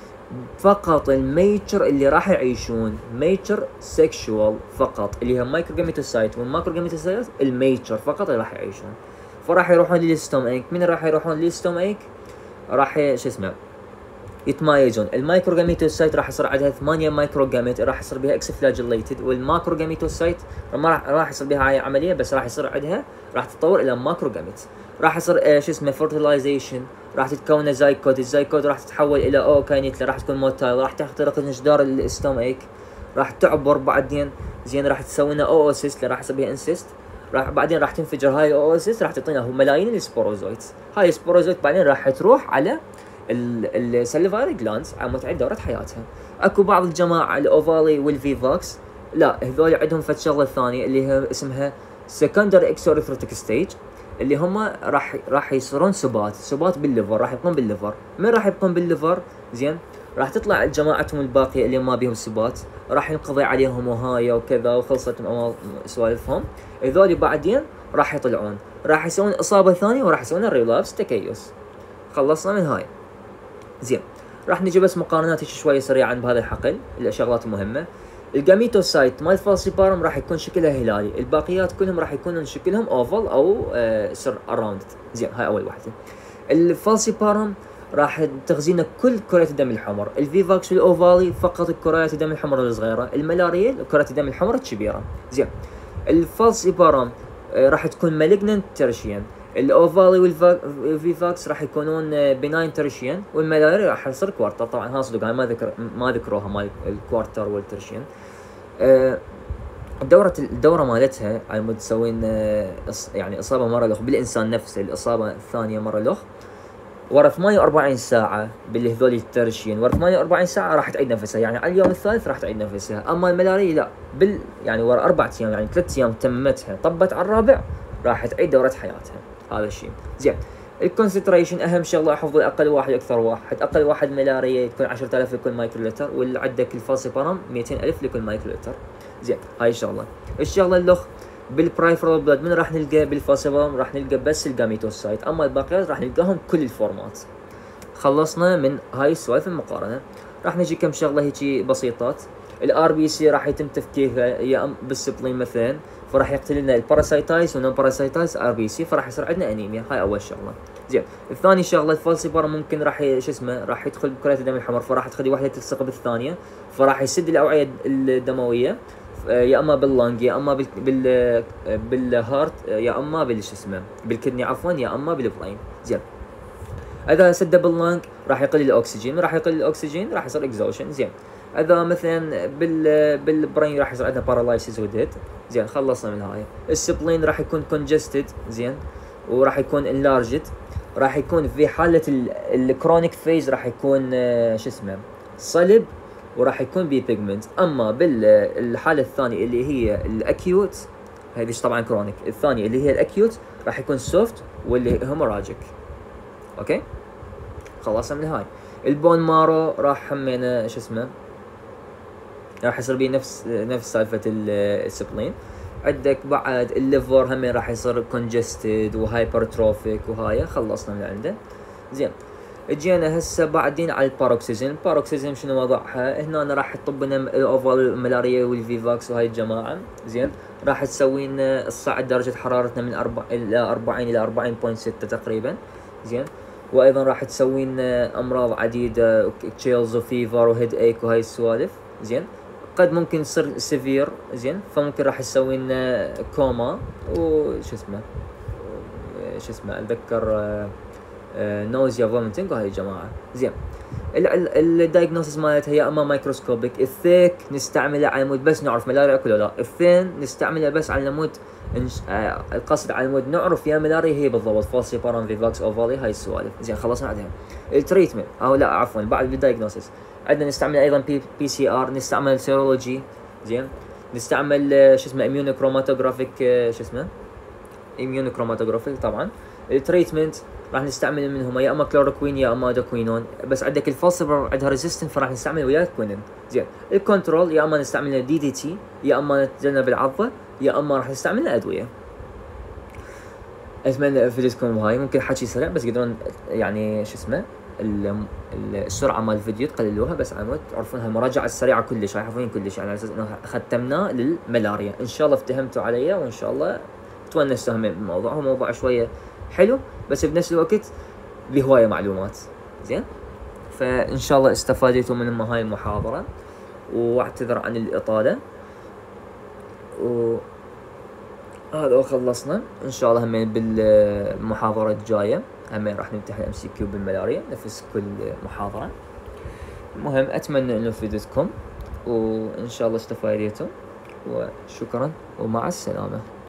فقط الميتشر اللي راح يعيشون ميتشر سيكشوال فقط، اللي هي مايكرو جاميتوسايت والماكرو جاميتوسايت، الميتشر فقط اللي راح يعيشون. فراح يروحون للستومك. من راح يروحون للستومك؟ راح شو اسمه يتمايزون. المايكرو جاميتوسايت راح يصير عندها 8 مايكرو جاميت، راح يصير بها اكسفلاجيليتد، والماكرو جاميتوسايت ما راح يصير بها هاي عمليه، بس راح يصير عندها، راح تتطور الى ماكرو جاميت. راح يصير شو اسمه فيرتلايزيشن، راح تتكون زايكوت، الزايكوت راح تتحول الى اوكاينيت، راح تكون موتايل، راح تخترق جدار الاستومك، راح تعبر بعدين. زين راح تسوي لنا اوسيست، راح يصير بها انسيست، بعدين راح تنفجر هاي الاوسيس، راح تعطينا ملايين السبوروزويتس. هاي السبوروزويت بعدين راح تروح على السليفاري جلاندز على متعدد دورة حياتها. اكو بعض الجماعه الاوفالي والفيفاكس لا، هذول عندهم فد شغله ثانيه اللي هي اسمها سكندري اكسوريثروتيك ستيج، اللي هم راح يصيرون سبات بالليفر، راح يبقون بالليفر. من راح يبقون بالليفر؟ زين راح تطلع جماعتهم الباقيه اللي ما بيهم سبات، راح ينقضي عليهم وهاي وكذا وخلصت سوالفهم. هذول بعدين راح يطلعون، راح يسوون اصابه ثانيه، وراح يسوون ريلابس تكيس. خلصنا من هاي. زين راح نجي بس مقارنات شويه سريعا بهذا الحقل، الشغلات المهمه. الجاميتوسايت مال فالسيبارم راح يكون شكلها هلالي، الباقيات كلهم راح يكونون شكلهم اوفل او سر اراوند. زين هاي اول واحده. الفالسيبارم راح تغذينا كل كرات الدم الحمر، الفيفاكس والاوفالي فقط كرات الدم الحمر الصغيره، الملاريال كرات الدم الحمر الكبيره. زين الفالسيبارم راح تكون مالجننت ترشيان، الاوفالي والفيفاكس راح يكونون بناين ترشيان، والملاريا راح يصير كوارتر. طبعا ها صدق ما ذكروها مال الكوارتر والترشيان. الدورة مالتها على مود تسوين يعني اصابة مرة الاخ بالانسان نفسه، الاصابة الثانية مرة الاخ ورا 48 ساعة باللي هذول الترشين، ورا 48 ساعة راح تعيد نفسها، يعني على اليوم الثالث راح تعيد نفسها. اما الملاريا لا، يعني ورا 4 ايام، يعني 3 ايام تمتها، طبت على الرابع راح تعيد دورة حياتها. هذا الشيء. زين الكونسنتريشن اهم شغله احفظ اقل واحد اكثر واحد. اقل واحد ملاريا تكون 10000 لكل مايكرو لتر، واللي عندك الفالسيبارم 200000 لكل مايكرو لتر. زين هاي الشغله الاخ بالبرايفرال بلاد من راح نلقى بالفالسيبارم؟ راح نلقى بس الجاميتوسايت، اما الباقيات راح نلقاهم كل الفورمات. خلصنا من هاي السوالف المقارنه. راح نجي كم شغله هيجي بسيطات. الار بي سي راح يتم تفكيكها يا بالسبلين مثلا، فراح يقتل لنا الباراسايتايز ونون باراسايتايز ار بي سي، فراح يصير عندنا انيميا. هاي اول شغله. زين الثاني شغله الفالسيبارم ممكن راح شو اسمه راح يدخل بكرات الدم الحمر، فراح تخلي واحده تلصق بالثانيه، فراح يسد الاوعيه الدمويه يا اما باللنج يا اما بالهارت يا اما بالش اسمه بالكدني عفوا، يا اما بالبراين. زين اذا سد باللنج راح يقل الاكسجين، راح يقل الاكسجين راح يصير اكزوشن. زين اذا مثلا بالبرين راح يصير عندنا بارالايسيس وديد. زين خلصنا من هاي. السبلين راح يكون كونجستد، زين وراح يكون انلارجد، راح يكون في حاله الكرونيك فيز راح يكون شو اسمه صلب، وراح يكون بي بيجمنت. اما بالحاله الثانيه اللي هي الاكيوت، هذه طبعا كرونيك، الثانيه اللي هي الاكيوت راح يكون سوفت واللي هيموراجيك. اوكي خلصنا من هاي. البون مارو راح همينا شو اسمه راح يصير بيه نفس سالفه السبلين. عندك بعد الليفر همين راح يصير كونجستد وهايبرتروفيك وهاي. خلصنا من عنده. زين جينا هسه بعدين على الباروكسيزم شنو وضعها؟ هنا أنا راح تطب لنا الاوفال الملاريا والفيفاكس وهاي الجماعة. زين، راح تسوي لنا تصعد درجة حرارتنا من 40 إلى 40.6 تقريبا. زين، وايضا راح تسوي لنا امراض عديدة، تشيلز وفيفر وهيد ايك وهاي السوالف. زين، قد ممكن تصير سيفير. زين، فممكن راح تسوي لنا كوما وش اسمه اتذكر نوزيا فوميتنج وهاي الجماعة. زين، الدايجنوسيس مالتها يا اما مايكروسكوبيك، الثيك نستعمله على مود بس نعرف ملاريا ولا لا، الثين نستعمله بس على مود القصد على مود نعرف يا ملاريا هي بالضبط، فالسيبارام فيفاكس اوفالي هاي السوالف. زين، خلصنا عليها. التريتمنت او لا عفوا بعد الدايجنوسيس عندنا نستعمل ايضا بي سي ار، نستعمل سيرولوجي. زين، نستعمل اميونوكروماتوجرافيك اميونوكروماتوجرافيك طبعا. التريتمنت راح نستعمل منهم يا اما كلوروكوين يا اما دوكوينون، بس عندك الفالسيبر عندها ريزيستنت فراح نستعمل وياه كوينين. زين، الكنترول يا اما نستعمل دي تي يا اما نتجنب العضه يا اما راح نستعمل ادويه. اتمنى فيديوكم هاي ممكن حكي سريع بس قدرون يعني السرعه مال الفيديو تقللوها، بس على مود تعرفونها المراجعه السريعه كلش، عارفين كلش على اساس انه ختمناه للملاريا. ان شاء الله افتهمتوا علي وان شاء الله تونسوا هم بالموضوع. هو موضوع شويه حلو بس بنفس الوقت بهوايه معلومات. زين، فان شاء الله استفادتوا من هاي المحاضره، واعتذر عن الاطاله. هذا وخلصنا ان شاء الله. هم بالمحاضره الجايه هم راح نمتحن MCQ بالملاريا نفس كل محاضره. المهم اتمنى انه فيدتكم وان شاء الله استفادتوا، وشكرا ومع السلامه.